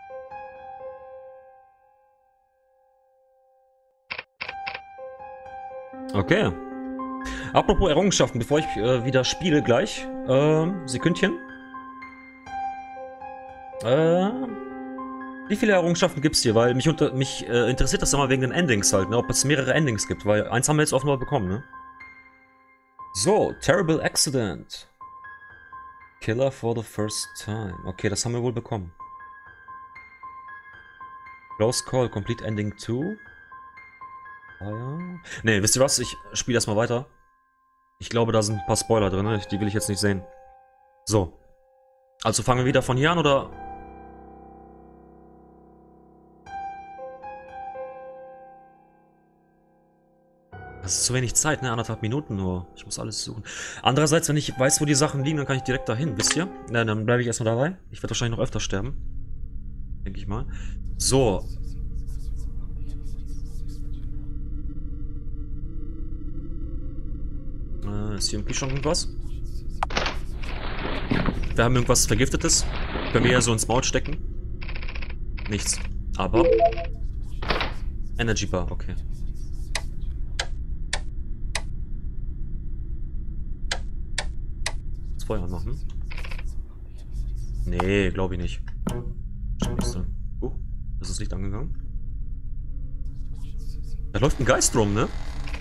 Okay. Apropos Errungenschaften, bevor ich äh, wieder spiele gleich. Äh, Sekündchen. Äh, wie viele Errungenschaften gibt es hier? Weil mich, unter, mich äh, interessiert das immer wegen den Endings halt, ne? Ob es mehrere Endings gibt, weil eins haben wir jetzt offenbar bekommen, ne? So, Terrible Accident. Killer for the first time. Okay, das haben wir wohl bekommen. Close Call, Complete Ending zwei. Ah ja. Ne, wisst ihr was? Ich spiele erstmal weiter. Ich glaube, da sind ein paar Spoiler drin, ne? Die will ich jetzt nicht sehen. So. Also fangen wir wieder von hier an, oder? Das ist zu wenig Zeit, ne? Anderthalb Minuten nur. Ich muss alles suchen. Andererseits, wenn ich weiß, wo die Sachen liegen, dann kann ich direkt dahin, wisst ihr? Na, dann bleibe ich erstmal dabei. Ich werde wahrscheinlich noch öfter sterben. Denke ich mal. So. Äh, ist hier irgendwie schon irgendwas? Wir haben irgendwas Vergiftetes. Können wir ja so ins Maul stecken. Nichts. Aber. Energy Bar, okay. Das Feuer machen. Nee, glaube ich nicht. Oh, ist das Licht angegangen? Da läuft ein Geist rum, ne?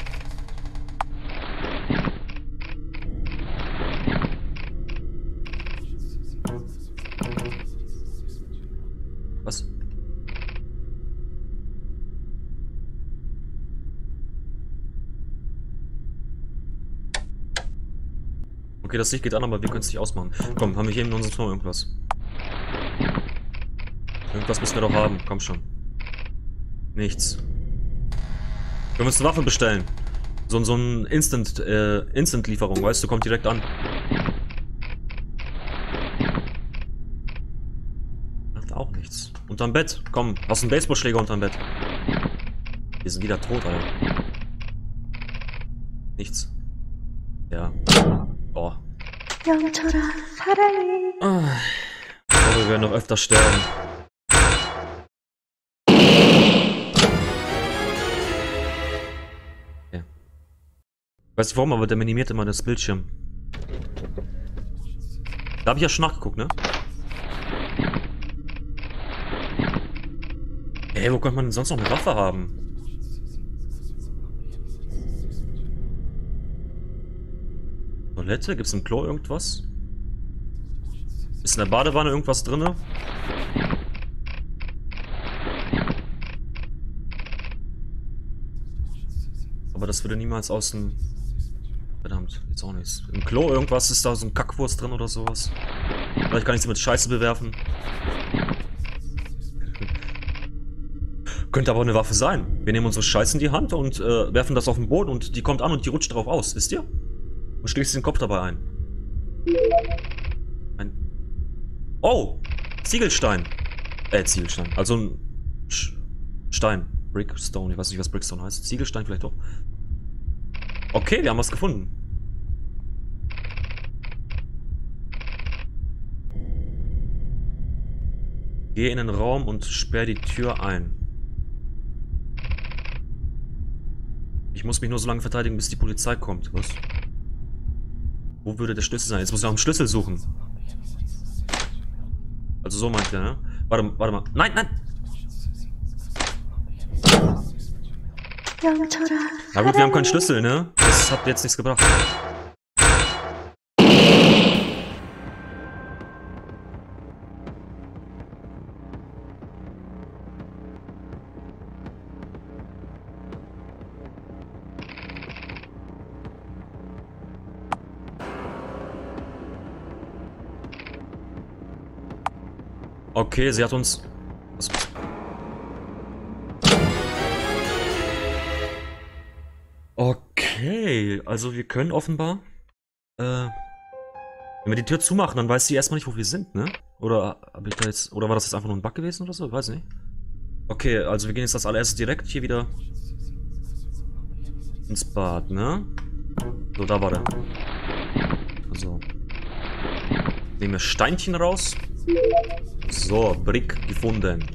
Was? Okay, das Licht geht an, aber wir können es nicht ausmachen. Komm, haben wir hier in unserem Zimmer irgendwas? Irgendwas müssen wir doch haben. Komm schon. Nichts. Können wir uns eine Waffe bestellen? So, so ein Instant, äh, Instant-Lieferung, weißt du, kommt direkt an. Hat auch nichts. Unterm Bett. Komm, hast du einen Baseballschläger unterm Bett? Wir sind wieder tot, Alter. Nichts. Ja. Oh. Ah. Oh, wir werden noch öfter sterben. Okay. Weiß nicht warum, aber der minimiert immer das Bildschirm. Da habe ich ja schon nachgeguckt, ne? Ey, wo könnte man denn sonst noch eine Waffe haben? Toilette? Gibt es im Klo irgendwas? Ist in der Badewanne irgendwas drin? Aber das würde niemals aus dem... Verdammt, jetzt auch nichts. Im Klo irgendwas, ist da so ein Kackwurst drin oder sowas? Vielleicht kann ich sie mit Scheiße bewerfen. Könnte aber eine Waffe sein. Wir nehmen unsere Scheiße in die Hand und äh, werfen das auf den Boden und die kommt an und die rutscht drauf aus, wisst ihr? Und schließt den Kopf dabei ein. Ein... Oh! Ziegelstein. Äh, Ziegelstein. Also ein Sch Stein. Brickstone. Ich weiß nicht, was Brickstone heißt. Ziegelstein vielleicht doch. Okay, wir haben was gefunden. Geh in den Raum und sperr die Tür ein. Ich muss mich nur so lange verteidigen, bis die Polizei kommt. Was? Wo würde der Schlüssel sein? Jetzt muss ich nach dem Schlüssel suchen. Also so meint er, ne? Warte, warte mal. Nein, nein! Na gut, wir haben keinen Schlüssel, ne? Das hat jetzt nichts gebracht. Okay, sie hat uns... Was? Okay, also wir können offenbar... Äh... Wenn wir die Tür zumachen, dann weiß sie erstmal nicht, wo wir sind, ne? Oder hab ich da jetzt... Oder war das jetzt einfach nur ein Bug gewesen oder so? Ich weiß nicht. Okay, also wir gehen jetzt als allererstes direkt hier wieder... ins Bad, ne? So, da war der. So. Nehmen wir Steinchen raus. So, Brick gefunden.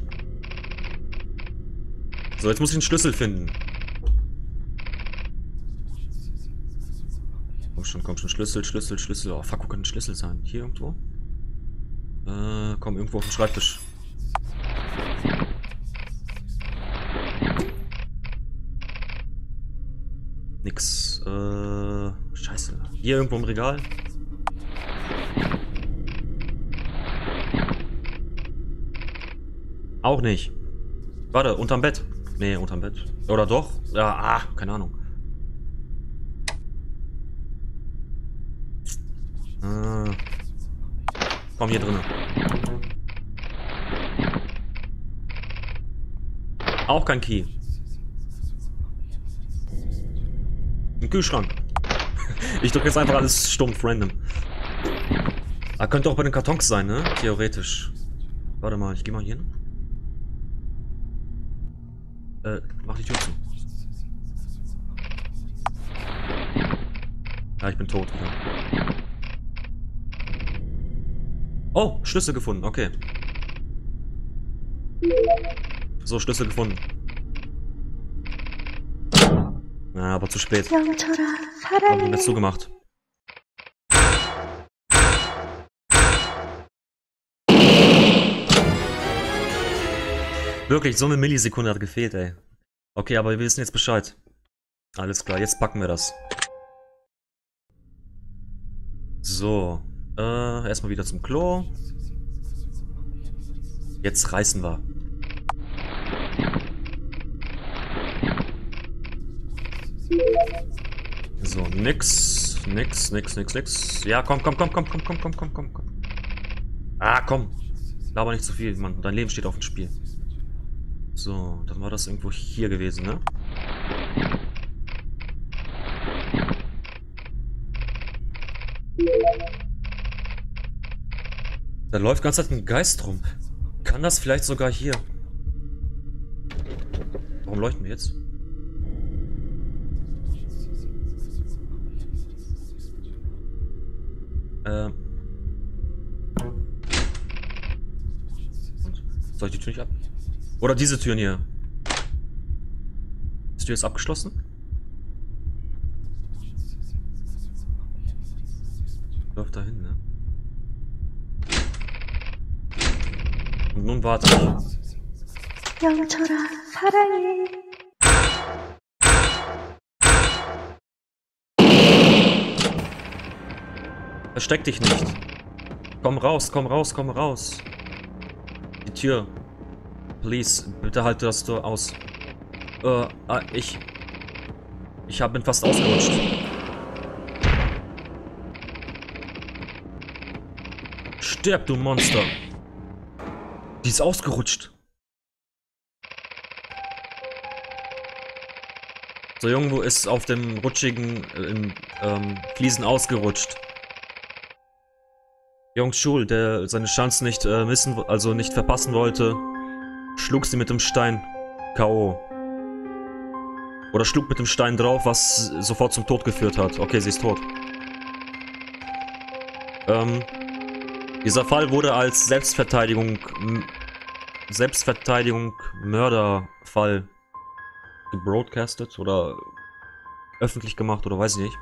So, jetzt muss ich den Schlüssel finden. Komm schon, komm schon, Schlüssel, Schlüssel, Schlüssel. Oh, fuck, wo kann ein Schlüssel sein? Hier irgendwo? Äh, komm, irgendwo auf dem Schreibtisch. Nix. Äh, scheiße. Hier irgendwo im Regal. Auch nicht. Warte, unterm Bett. Nee, unterm Bett. Oder doch? Ja, ah, keine Ahnung. Äh, komm, hier drinnen. Auch kein Key. Ein Kühlschrank. Ich drücke jetzt einfach alles stumpf random. Ah, könnte auch bei den Kartons sein, ne? Theoretisch. Warte mal, ich geh mal hier hin. Äh, mach die Tür zu. Ja, ich bin tot wieder. Oh, Schlüssel gefunden, okay. So, Schlüssel gefunden. Na, aber zu spät. Haben die mir zugemacht. Wirklich, so eine Millisekunde hat gefehlt, ey. Okay, aber wir wissen jetzt Bescheid. Alles klar, jetzt packen wir das. So. Äh, erstmal wieder zum Klo. Jetzt reißen wir. So, nix. Nix, nix, nix, nix. Ja, komm, komm, komm, komm, komm, komm, komm, komm, komm, komm. Ah, komm. Laber nicht zu viel, Mann. Dein Leben steht auf dem Spiel. So, dann war das irgendwo hier gewesen, ne? Da läuft ganz halt ein Geist rum. Kann das vielleicht sogar hier? Warum leuchten wir jetzt? Ähm. Und? Soll ich die Tür nicht ab? Oder diese Türen hier? Ist die Tür jetzt abgeschlossen? Läuft da hin, ne? Und nun warte ich. Versteck dich nicht. Komm raus, komm raus, komm raus. Die Tür. Please, bitte halte das Tor aus. Äh, ah, ich... Ich hab, bin fast ausgerutscht. Stirb, du Monster. Die ist ausgerutscht. So, irgendwo ist auf dem rutschigen äh, ähm, Fliesen ausgerutscht. Jong-Chul, der seine Chance nicht äh, missen, also nicht verpassen wollte, schlug sie mit dem Stein K O Oder schlug mit dem Stein drauf, was sofort zum Tod geführt hat. Okay, sie ist tot. Ähm, dieser Fall wurde als Selbstverteidigung, Selbstverteidigung, Mörderfall gebroadcastet oder öffentlich gemacht oder weiß ich nicht.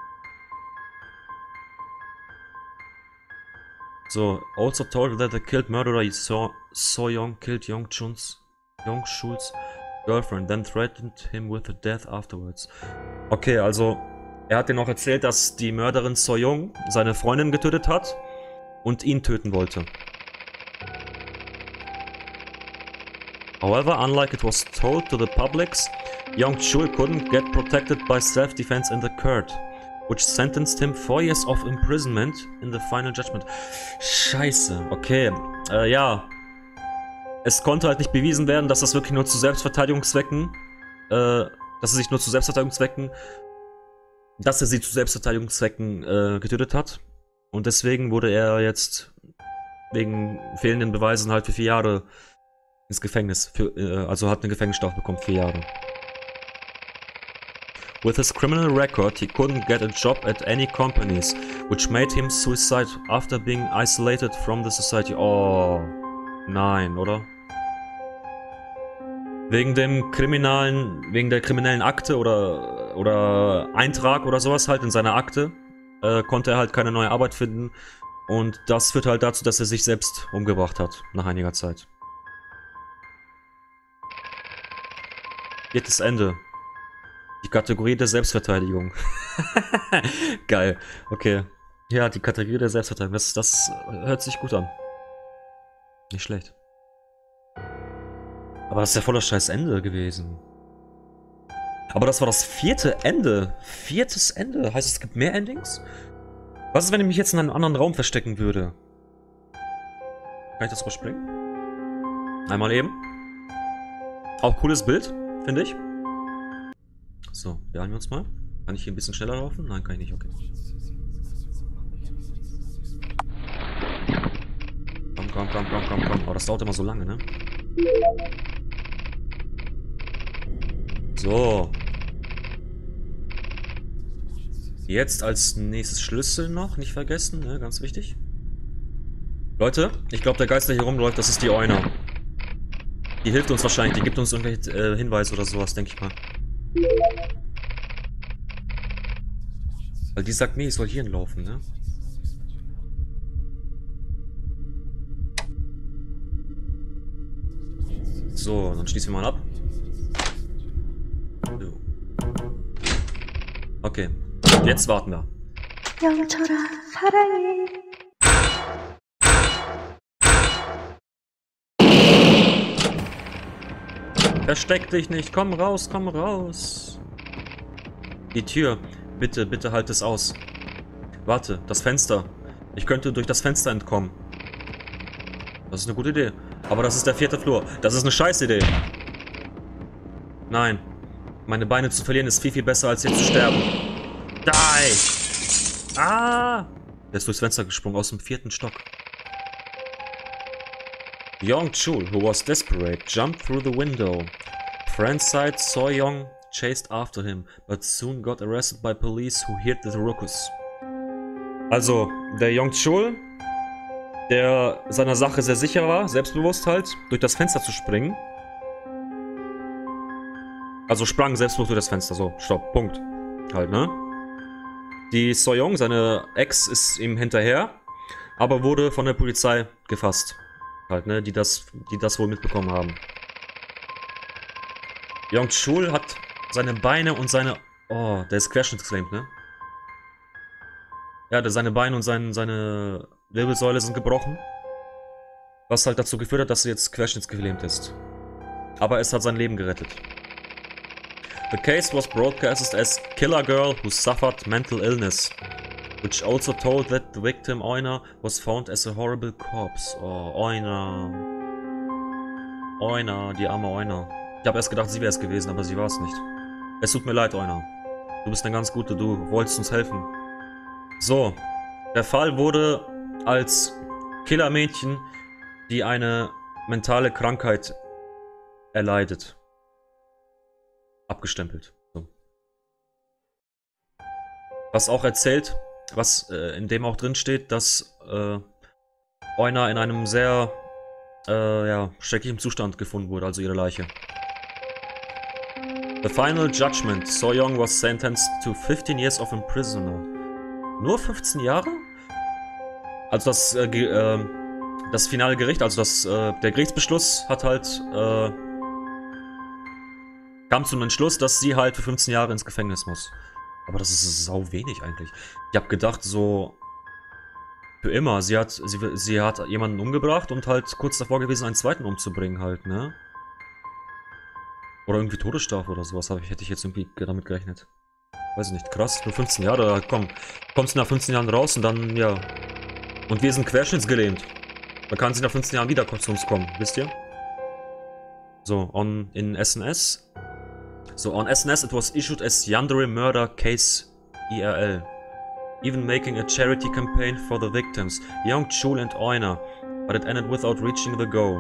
So, also told that the killed murderer saw So Young killed Jong-Chul's Jong-Chul's girlfriend, then threatened him with a death afterwards. Okay, also er hat dir noch erzählt, dass die Mörderin So Young seine Freundin getötet hat und ihn töten wollte. However, unlike it was told to the publics, Jong-Chul couldn't get protected by self-defense in the court, which sentenced him four years of imprisonment in the final judgment. Scheiße, okay, äh, ja, es konnte halt nicht bewiesen werden, dass das wirklich nur zu Selbstverteidigungszwecken, äh, dass er sich nur zu Selbstverteidigungszwecken, dass er sie zu Selbstverteidigungszwecken äh, getötet hat. Und deswegen wurde er jetzt wegen fehlenden Beweisen halt für vier Jahre ins Gefängnis, für, äh, also hat eine Gefängnisstrafe bekommen, vier Jahre. With his criminal record, he couldn't get a job at any companies, which made him suicide after being isolated from the society. Oh, nein, oder? Wegen dem kriminalen, wegen der kriminellen Akte oder, oder Eintrag oder sowas halt in seiner Akte, äh, konnte er halt keine neue Arbeit finden. Und das führt halt dazu, dass er sich selbst umgebracht hat, nach einiger Zeit. Viertes Ende. Die Kategorie der Selbstverteidigung. Geil. Okay. Ja, die Kategorie der Selbstverteidigung. Das, das hört sich gut an. Nicht schlecht. Aber das ist ja voller scheiß Ende gewesen. Aber das war das vierte Ende. Viertes Ende. Heißt, es gibt mehr Endings? Was ist, wenn ich mich jetzt in einem anderen Raum verstecken würde? Kann ich das überspringen? Einmal eben. Auch cooles Bild, finde ich. So, beeilen wir uns mal. Kann ich hier ein bisschen schneller laufen? Nein, kann ich nicht, okay. Komm, komm, komm, komm, komm, komm. Oh, das dauert immer so lange, ne? So. Jetzt als nächstes Schlüssel noch, nicht vergessen, ne? Ganz wichtig. Leute, ich glaube, der Geist, der hier rumläuft, das ist die Euna. Die hilft uns wahrscheinlich, die gibt uns irgendwelche äh, Hinweise oder sowas, denke ich mal. Weil die sagt mir, ich soll hierhin laufen, ne? So, dann schließen wir mal ab. So. Okay, jetzt warten wir. 영철아, 사랑해. Versteck dich nicht, komm raus, komm raus. Die Tür, bitte, bitte halt es aus. Warte, das Fenster. Ich könnte durch das Fenster entkommen. Das ist eine gute Idee. Aber das ist der vierte Flur. Das ist eine Scheißidee. Nein. Meine Beine zu verlieren ist viel, viel besser, als hier zu sterben. Die! Ah! Der ist durchs Fenster gesprungen, aus dem vierten Stock. Yong-Chul, who was desperate, jumped through the window. Friends side saw Yong, chased after him, but soon got arrested by police who hid the ruckus. Also, der Yong-Chul, der seiner Sache sehr sicher war, selbstbewusst halt, durch das Fenster zu springen. Also sprang selbstbewusst durch das Fenster, so, stopp, Punkt. Halt, ne? Die Soyoung, seine Ex, ist ihm hinterher, aber wurde von der Polizei gefasst. Halt, ne, die das, die das wohl mitbekommen haben. Yong-Chul hat seine Beine und seine... Oh, der ist querschnittsgelähmt, ne? Ja, der, seine Beine und sein, seine Wirbelsäule sind gebrochen. Was halt dazu geführt hat, dass er jetzt querschnittsgelähmt ist. Aber es hat sein Leben gerettet. The case was broadcast as Killer Girl who suffered mental illness, which also told that the victim, Euna, was found as a horrible corpse. Oh, Euna. Euna, die arme Euna. Ich habe erst gedacht, sie wäre es gewesen, aber sie war es nicht. Es tut mir leid, Euna. Du bist eine ganz gute, du wolltest uns helfen. So, der Fall wurde als Killermädchen, die eine mentale Krankheit erleidet, abgestempelt. So. Was auch erzählt, was äh, in dem auch drin steht, dass äh, Euna in einem sehr äh, ja, schrecklichen Zustand gefunden wurde, also ihre Leiche. The final judgment, Soyoung was sentenced to fifteen years of imprisonment. Nur fünfzehn Jahre? Also das, äh, äh, das finale Gericht, also das, äh, der Gerichtsbeschluss hat halt, äh, kam zum Entschluss, dass sie halt für fünfzehn Jahre ins Gefängnis muss. Aber das ist sau wenig eigentlich. Ich habe gedacht, so für immer. Sie hat, sie, sie hat jemanden umgebracht und halt kurz davor gewesen, einen zweiten umzubringen halt, ne? Oder irgendwie Todesstrafe oder sowas, ich, hätte ich jetzt irgendwie damit gerechnet. Weiß ich nicht, krass, nur fünfzehn Jahre, komm, kommst du nach fünfzehn Jahren raus und dann, ja. Und wir sind querschnittsgelähmt. Dann kann sie nach fünfzehn Jahren wieder zu uns kommen, wisst ihr? So, on in S N S. So, on S N S it was issued as Yandere Murder Case I R L. Even making a charity campaign for the victims, Young Chul and Oina, but it ended without reaching the goal.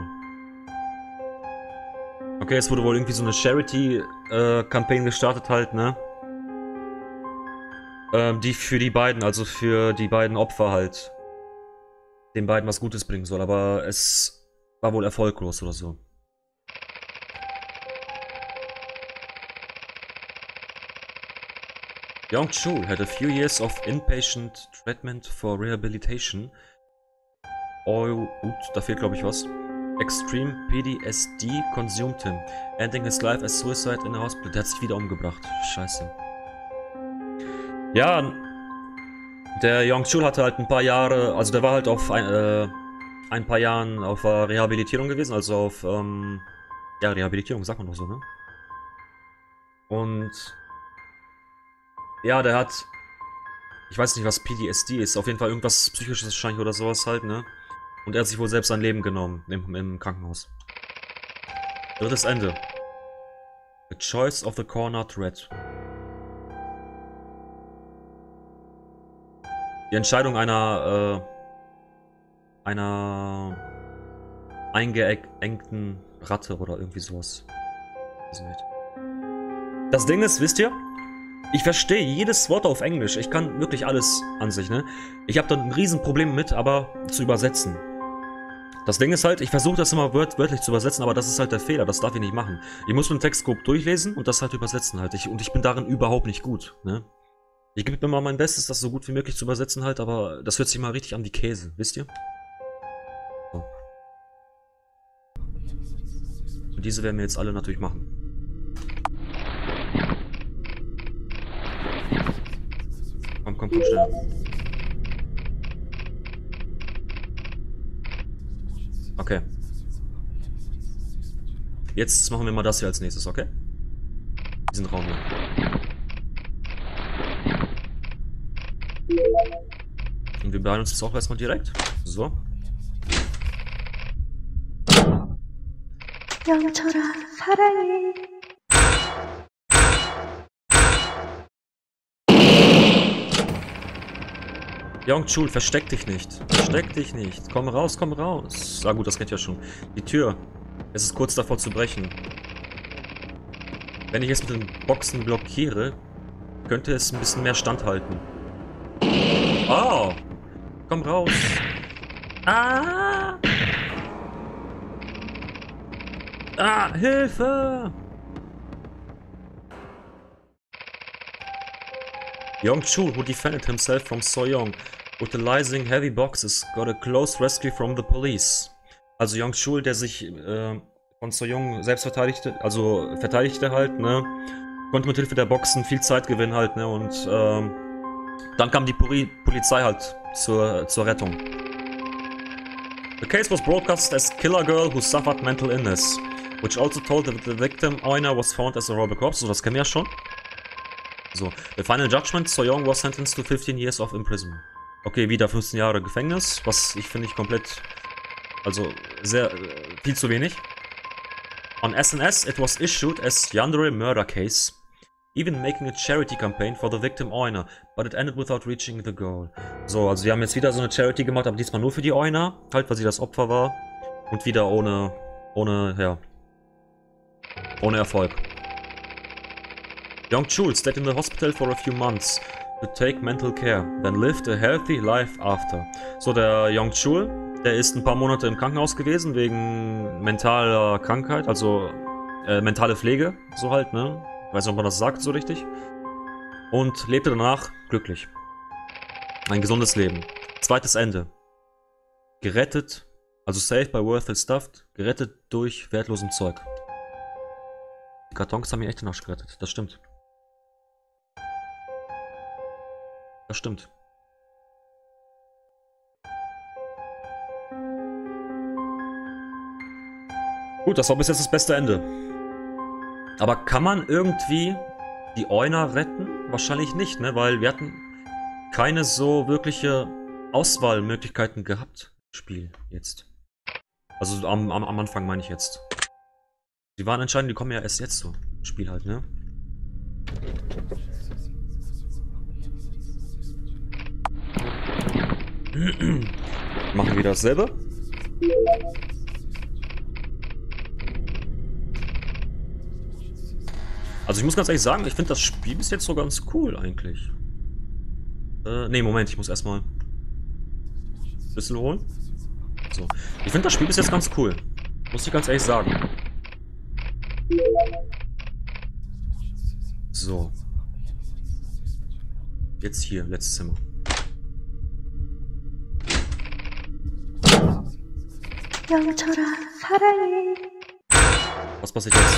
Okay, es wurde wohl irgendwie so eine Charity-Campaign äh, gestartet halt, ne? Ähm, die für die beiden, also für die beiden Opfer halt, den beiden was Gutes bringen soll, aber es war wohl erfolglos oder so. Young Chul had a few years of inpatient treatment for rehabilitation. Oh, gut, da fehlt glaube ich was. Extreme P T S D consumed him, ending his life as suicide in a hospital. Der hat sich wieder umgebracht. Scheiße. Ja, der Young Chul hatte halt ein paar Jahre, also der war halt auf ein, äh, ein paar Jahren auf äh, Rehabilitierung gewesen, also auf, ähm, ja, Rehabilitierung, sagt man doch so, ne? Und ja, der hat, ich weiß nicht, was P T S D ist, auf jeden Fall irgendwas Psychisches wahrscheinlich oder sowas halt, ne? Und er hat sich wohl selbst sein Leben genommen im, im Krankenhaus. Drittes Ende. The Choice of the Corner Thread. Die Entscheidung einer, äh, einer eingeengten Ratte oder irgendwie sowas. Das Ding ist, wisst ihr, ich verstehe jedes Wort auf Englisch. Ich kann wirklich alles an sich, ne? Ich habe da ein Riesenproblem mit, aber zu übersetzen. Das Ding ist halt, ich versuche das immer wört wörtlich zu übersetzen, aber das ist halt der Fehler, das darf ich nicht machen. Ich muss den Text grob durchlesen und das halt übersetzen halt. Ich, und ich bin darin überhaupt nicht gut, ne? Ich gebe mir mal mein Bestes, das so gut wie möglich zu übersetzen halt, aber das hört sich mal richtig an wie Käse, wisst ihr? So. Und diese werden wir jetzt alle natürlich machen. Komm, komm, komm, schnell. Okay. Jetzt machen wir mal das hier als nächstes, okay? Diesen Raum hier. Und wir beeilen uns jetzt auch erstmal direkt. So. 영철아, 사랑해. Young Chul, versteck dich nicht. Versteck dich nicht. Komm raus, komm raus. Ah gut, das kennt ihr ja schon. Die Tür. Es ist kurz davor zu brechen. Wenn ich es mit den Boxen blockiere, könnte es ein bisschen mehr standhalten. Oh! Komm raus. Ah! Ah, Hilfe! Young Chul, who defended himself from So-young, utilizing heavy boxes, got a close rescue from the police. Also Young Chul, der sich äh, von So-young selbst verteidigte, also verteidigte halt, ne, konnte mit Hilfe der Boxen viel Zeit gewinnen halt, ne, und ähm, dann kam die Poli Polizei halt zur, zur Rettung. The case was broadcast as Killer Girl who suffered mental illness, which also told that the victim Oina was found as a robber corpse. So, das kennen wir ja schon. So, the final judgment, So-young was sentenced to fifteen years of imprisonment. Okay, wieder fünfzehn Jahre Gefängnis, was ich finde ich komplett, also sehr, äh, viel zu wenig. On S N S, it was issued as Yandere Murder Case, even making a charity campaign for the victim Oina, but it ended without reaching the goal. So, also wir haben jetzt wieder so eine Charity gemacht, aber diesmal nur für die Oina, halt, weil sie das Opfer war. Und wieder ohne, ohne, ja, ohne Erfolg. Young Chul stayed in the hospital for a few months to take mental care, then lived a healthy life after. So, der Young Chul, der ist ein paar Monate im Krankenhaus gewesen wegen mentaler Krankheit, also äh, mentale Pflege, so halt, ne? Ich weiß nicht, ob man das sagt so richtig. Und lebte danach glücklich. Ein gesundes Leben. Zweites Ende. Gerettet, also saved by worthless stuff, gerettet durch wertlosem Zeug. Die Kartons haben mir echt den Arsch gerettet, das stimmt. Das stimmt. Gut, das war bis jetzt das beste Ende. Aber kann man irgendwie die Oina retten? Wahrscheinlich nicht, ne? Weil wir hatten keine so wirkliche Auswahlmöglichkeiten gehabt im Spiel jetzt. Also am, am, am Anfang meine ich jetzt. Die waren anscheinend, die kommen ja erst jetzt so. Spiel halt, ne? Machen wir dasselbe. Also ich muss ganz ehrlich sagen, ich finde das Spiel bis jetzt so ganz cool eigentlich. Äh, ne, Moment, ich muss erstmal Schlüssel holen. So. Ich finde das Spiel bis jetzt ganz cool. Muss ich ganz ehrlich sagen. So. Jetzt hier, letztes Zimmer. 영철아, 사랑해. Was passiert jetzt?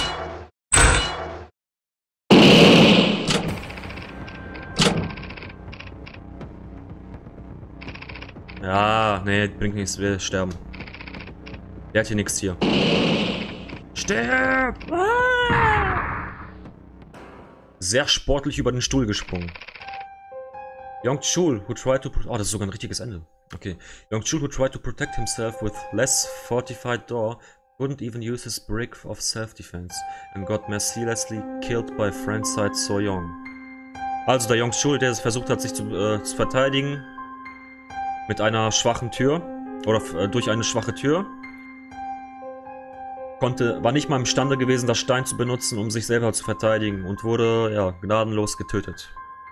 Ja, nee, bringt nichts, wir sterben. Der hat hier nichts hier. Sterb! Ah! Sehr sportlich über den Stuhl gesprungen. Yongchul, who tried to... Oh, das ist sogar ein richtiges Ende. Okay. Yongchul, who tried to protect himself with less fortified door, couldn't even use his brick of self-defense and got mercilessly killed by friend side So Young. Also der Yongchul, der versucht hat, sich zu, äh, zu verteidigen mit einer schwachen Tür oder äh, durch eine schwache Tür, konnte, war nicht mal imstande gewesen, das Stein zu benutzen, um sich selber zu verteidigen und wurde, ja, gnadenlos getötet.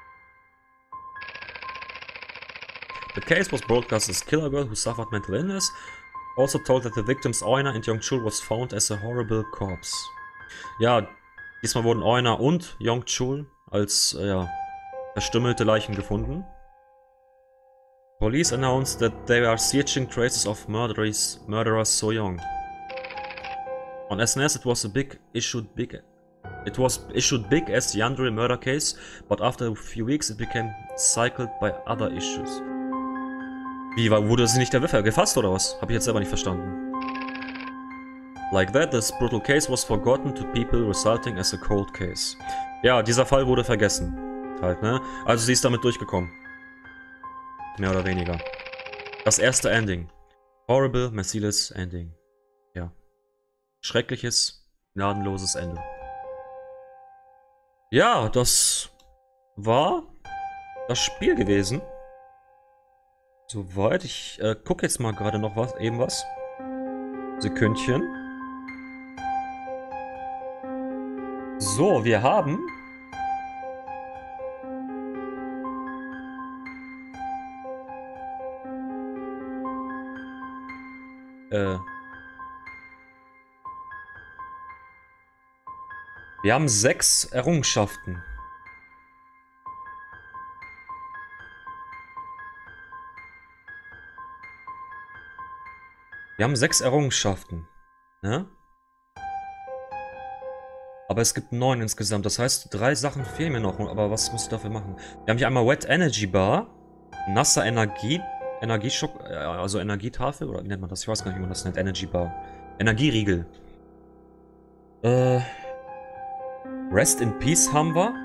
The case was broadcast as Killer Girl who suffered mental illness, also told that the victims Oina and Yongchul was found as a horrible corpse. Ja, diesmal wurden Oina und Yongchul als, äh, ja, verstümmelte Leichen gefunden. Police announced that they are searching traces of murderers, murderer So Young. On S N S it was a big issued big it was issued big as the Yandere murder case, but after a few weeks it became cycled by other issues. Wie, war, wurde sie nicht gefasst oder was? Habe ich jetzt selber nicht verstanden. Like that, this brutal case was forgotten to people, resulting as a cold case. Ja, dieser Fall wurde vergessen. Halt, ne? Also sie ist damit durchgekommen. Mehr oder weniger. Das erste Ending. Horrible, merciless Ending. Ja. Schreckliches, gnadenloses Ende. Ja, das war das Spiel gewesen. Soweit. Ich äh, gucke jetzt mal gerade noch was, eben was. Sekündchen. So, wir haben... Äh... Wir haben sechs Errungenschaften. Wir haben sechs Errungenschaften, ne? Aber es gibt neun insgesamt. Das heißt, drei Sachen fehlen mir noch. Aber was muss ich dafür machen? Wir haben hier einmal Wet Energy Bar, nasser Energie, Energieschock, also Energietafel, oder wie nennt man das? Ich weiß gar nicht, wie man das nennt. Energy Bar. Energieriegel. Äh, Rest in Peace haben wir.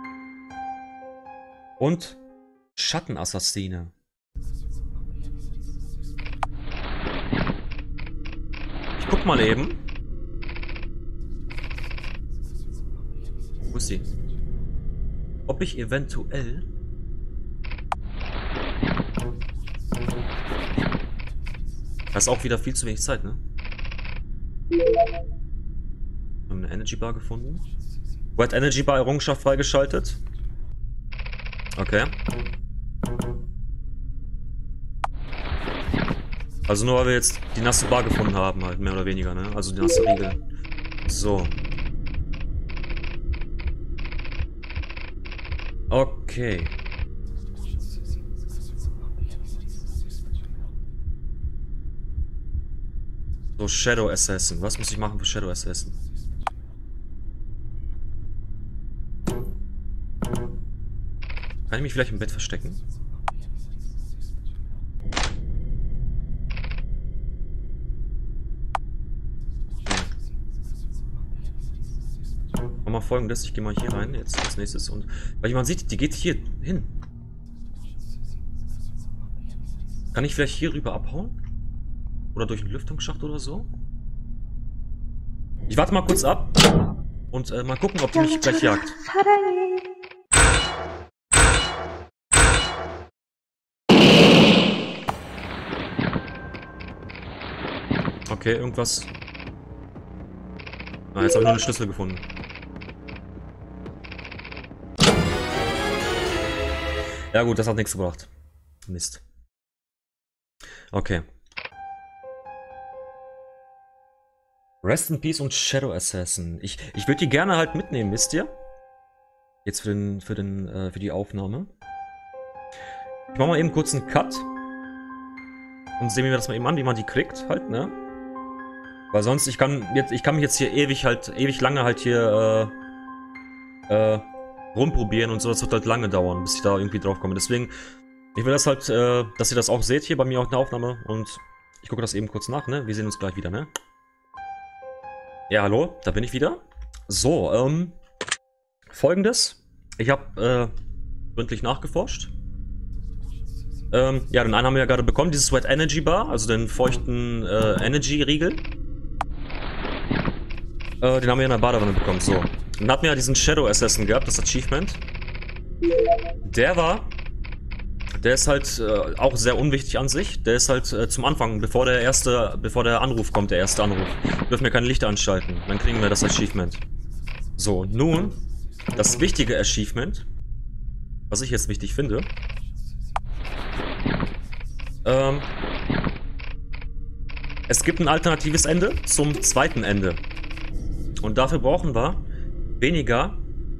Und Schattenassassine. Ich guck mal eben. Wo ist sie? Ob ich eventuell... Das ist auch wieder viel zu wenig Zeit, ne? Wir haben eine Energy Bar gefunden. Wet Energy Bar Errungenschaft freigeschaltet. Okay. Also nur weil wir jetzt die nasse Bar gefunden haben, halt mehr oder weniger, ne? Also die nasse Riegel. So. Okay. So, Shadow Assassin. Was muss ich machen für Shadow Assassin? Kann ich mich vielleicht im Bett verstecken? Mach mal Folgendes, ich gehe mal hier rein, jetzt als nächstes und... Weil man sieht, die geht hier hin. Kann ich vielleicht hier rüber abhauen? Oder durch einen Lüftungsschacht oder so? Ich warte mal kurz ab und äh, mal gucken, ob die mich gleich jagt. 사랑해. Okay, irgendwas. Ah, jetzt habe ich nur einen Schlüssel gefunden. Ja gut, das hat nichts gebracht. Mist. Okay. Rest in Peace und Shadow Assassin. Ich, ich würde die gerne halt mitnehmen, wisst ihr? Jetzt für, den, für, den, äh, für die Aufnahme. Ich mache mal eben kurz einen Cut. Und sehen wir das mal eben an, wie man die kriegt, halt, ne? Weil sonst, ich kann jetzt, ich kann mich jetzt hier ewig halt, ewig lange halt hier, äh, äh, rumprobieren und so. Das wird halt lange dauern, bis ich da irgendwie drauf komme. Deswegen, ich will das halt, äh, dass ihr das auch seht hier bei mir auch in der Aufnahme. Und ich gucke das eben kurz nach, ne? Wir sehen uns gleich wieder, ne? Ja, hallo, da bin ich wieder. So, ähm, folgendes. Ich habe, äh, gründlich nachgeforscht. Ähm, ja, den einen haben wir ja gerade bekommen, dieses Wet Energy Bar, also den feuchten, äh, Energy-Riegel. Äh, den haben wir in der Badewanne bekommen, so. Dann hatten wir ja diesen Shadow Assassin gehabt, das Achievement. Der war, der ist halt äh, auch sehr unwichtig an sich. Der ist halt äh, zum Anfang, bevor der erste, bevor der Anruf kommt, der erste Anruf. Dürfen wir keine Lichter anschalten, dann kriegen wir das Achievement. So, nun, das wichtige Achievement, was ich jetzt wichtig finde, ähm, es gibt ein alternatives Ende zum zweiten Ende. Und dafür brauchen wir weniger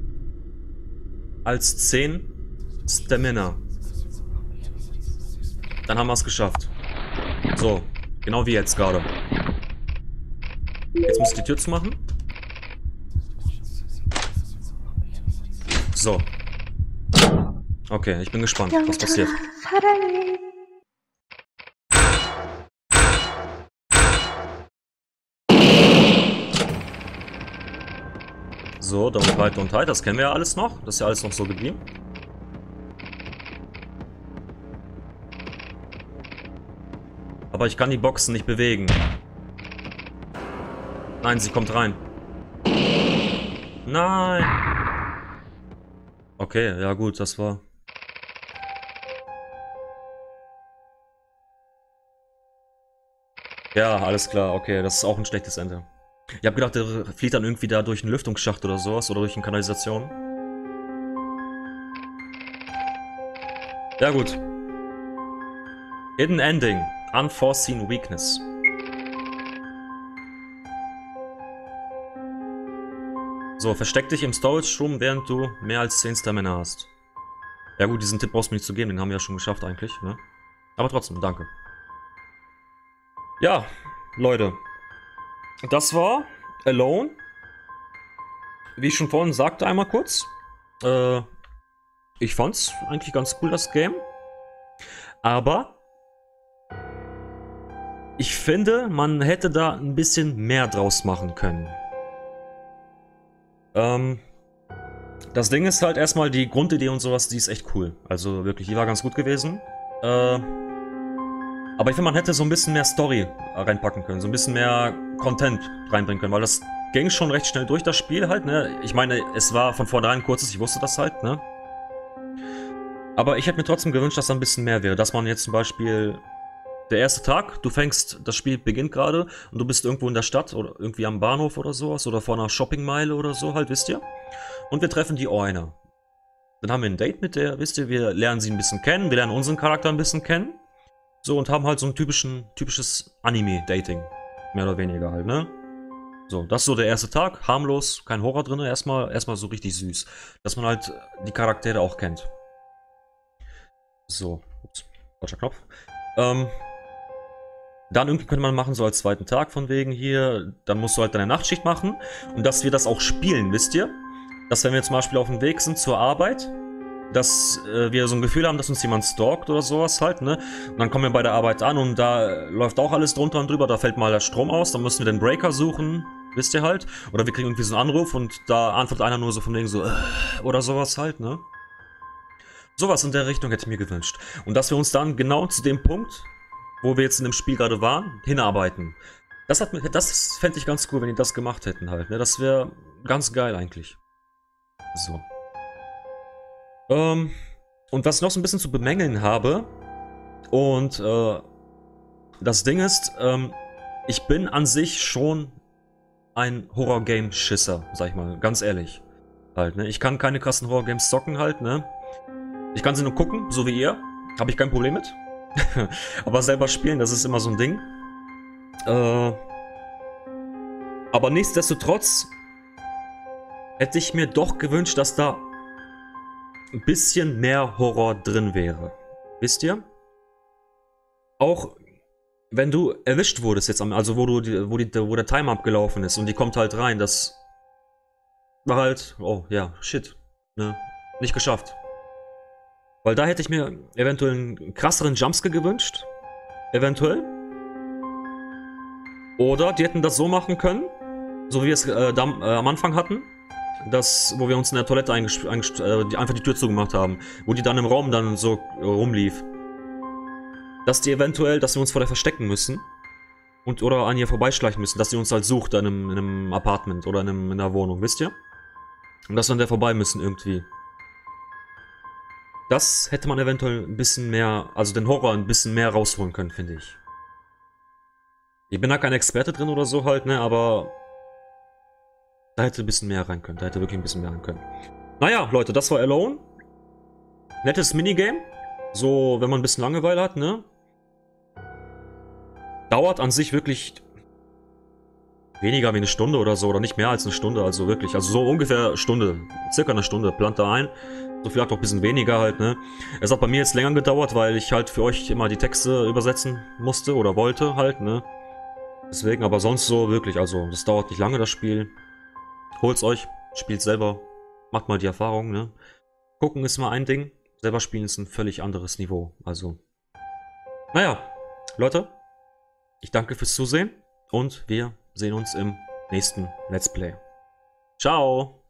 als zehn Stamina. Dann haben wir es geschafft. So, genau wie jetzt gerade. Jetzt muss ich die Tür zumachen. So. Okay, ich bin gespannt, was passiert. 사랑해. So, Don't Hide, Don't Hide, das kennen wir ja alles noch. Das ist ja alles noch so geblieben. Aber ich kann die Boxen nicht bewegen. Nein, sie kommt rein. Nein. Okay, ja gut, das war... Ja, alles klar, okay, das ist auch ein schlechtes Ende. Ich hab gedacht, der flieht dann irgendwie da durch einen Lüftungsschacht oder sowas oder durch eine Kanalisation. Ja gut. Hidden Ending. Unforeseen Weakness. So, versteck dich im Storage Room, während du mehr als zehn Stamina hast. Ja gut, diesen Tipp brauchst du mir nicht zu geben, den haben wir ja schon geschafft eigentlich, ne? Aber trotzdem, danke. Ja, Leute. Das war Alone. Wie ich schon vorhin sagte, einmal kurz. Äh, ich fand's eigentlich ganz cool, das Game. Aber ich finde, man hätte da ein bisschen mehr draus machen können. Ähm, das Ding ist halt erstmal die Grundidee und sowas, die ist echt cool. Also wirklich, die war ganz gut gewesen. Äh, aber ich finde, man hätte so ein bisschen mehr Story reinpacken können, so ein bisschen mehr Content reinbringen können, weil das ging schon recht schnell durch, das Spiel halt, ne? Ich meine, es war von vornherein kurzes, ich wusste das halt, ne? Aber ich hätte mir trotzdem gewünscht, dass da ein bisschen mehr wäre, dass man jetzt zum Beispiel der erste Tag, du fängst, das Spiel beginnt gerade und du bist irgendwo in der Stadt oder irgendwie am Bahnhof oder sowas oder vor einer Shoppingmeile oder so halt, wisst ihr? Und wir treffen die Oina. Dann haben wir ein Date mit der, wisst ihr, wir lernen sie ein bisschen kennen, wir lernen unseren Charakter ein bisschen kennen. So, und haben halt so ein typischen, typisches Anime-Dating. Mehr oder weniger halt, ne? So, das ist so der erste Tag, harmlos, kein Horror drin, erstmal, erstmal so richtig süß. Dass man halt die Charaktere auch kennt. So, ups, falscher Knopf. Ähm, dann irgendwie könnte man machen, so als zweiten Tag von wegen hier, dann musst du halt deine Nachtschicht machen. Und dass wir das auch spielen, wisst ihr? Dass wenn wir zum Beispiel auf dem Weg sind zur Arbeit, dass äh, wir so ein Gefühl haben, dass uns jemand stalkt oder sowas halt, ne? Und dann kommen wir bei der Arbeit an und da läuft auch alles drunter und drüber, da fällt mal der Strom aus, dann müssen wir den Breaker suchen, wisst ihr halt? Oder wir kriegen irgendwie so einen Anruf und da antwortet einer nur so von wegen so, äh, oder sowas halt, ne? Sowas in der Richtung hätte ich mir gewünscht. Und dass wir uns dann genau zu dem Punkt, wo wir jetzt in dem Spiel gerade waren, hinarbeiten. Das, hat, mir- das fände ich ganz cool, wenn die das gemacht hätten halt, ne? Das wäre ganz geil eigentlich. So. Ähm, und was ich noch so ein bisschen zu bemängeln habe, und äh, das Ding ist, ähm, ich bin an sich schon ein Horror-Game-Schisser, sag ich mal, ganz ehrlich. Halt, ne? Ich kann keine krassen Horror-Games zocken halt, ne? Ich kann sie nur gucken, so wie ihr. Habe ich kein Problem mit. Aber selber spielen, das ist immer so ein Ding. Äh, aber nichtsdestotrotz hätte ich mir doch gewünscht, dass da ein bisschen mehr Horror drin wäre. Wisst ihr? Auch wenn du erwischt wurdest jetzt, am, also wo du die, wo, die, wo der Timer abgelaufen ist und die kommt halt rein, das war halt, oh ja, shit, ne, nicht geschafft. Weil da hätte ich mir eventuell einen krasseren Jumpscare gewünscht, eventuell. Oder die hätten das so machen können, so wie wir es äh, da, äh, am Anfang hatten, dass, wo wir uns in der Toilette eingesp eingesp äh, die einfach die Tür zugemacht haben, wo die dann im Raum dann so äh, rumlief. Dass die eventuell, dass wir uns vor der verstecken müssen und oder an ihr vorbeischleichen müssen, dass sie uns halt sucht in einem, in einem Apartment oder in, einem, in einer Wohnung, wisst ihr? Und dass wir an der vorbei müssen irgendwie. Das hätte man eventuell ein bisschen mehr, also den Horror ein bisschen mehr rausholen können, finde ich. Ich bin da kein Experte drin oder so halt, ne, aber da hätte ein bisschen mehr rein können, da hätte wirklich ein bisschen mehr rein können. Naja, Leute, das war Alone. Nettes Minigame. So, wenn man ein bisschen Langeweile hat, ne? Dauert an sich wirklich weniger wie eine Stunde oder so, oder nicht mehr als eine Stunde, also wirklich, also so ungefähr eine Stunde, circa eine Stunde, plant da ein. So vielleicht auch ein bisschen weniger halt, ne? Es hat bei mir jetzt länger gedauert, weil ich halt für euch immer die Texte übersetzen musste oder wollte halt, ne? Deswegen, aber sonst so wirklich, also das dauert nicht lange, das Spiel. Holt's euch, spielt selber, macht mal die Erfahrung, ne? Gucken ist mal ein Ding, selber spielen ist ein völlig anderes Niveau, also. Naja, Leute, ich danke fürs Zusehen und wir sehen uns im nächsten Let's Play. Ciao!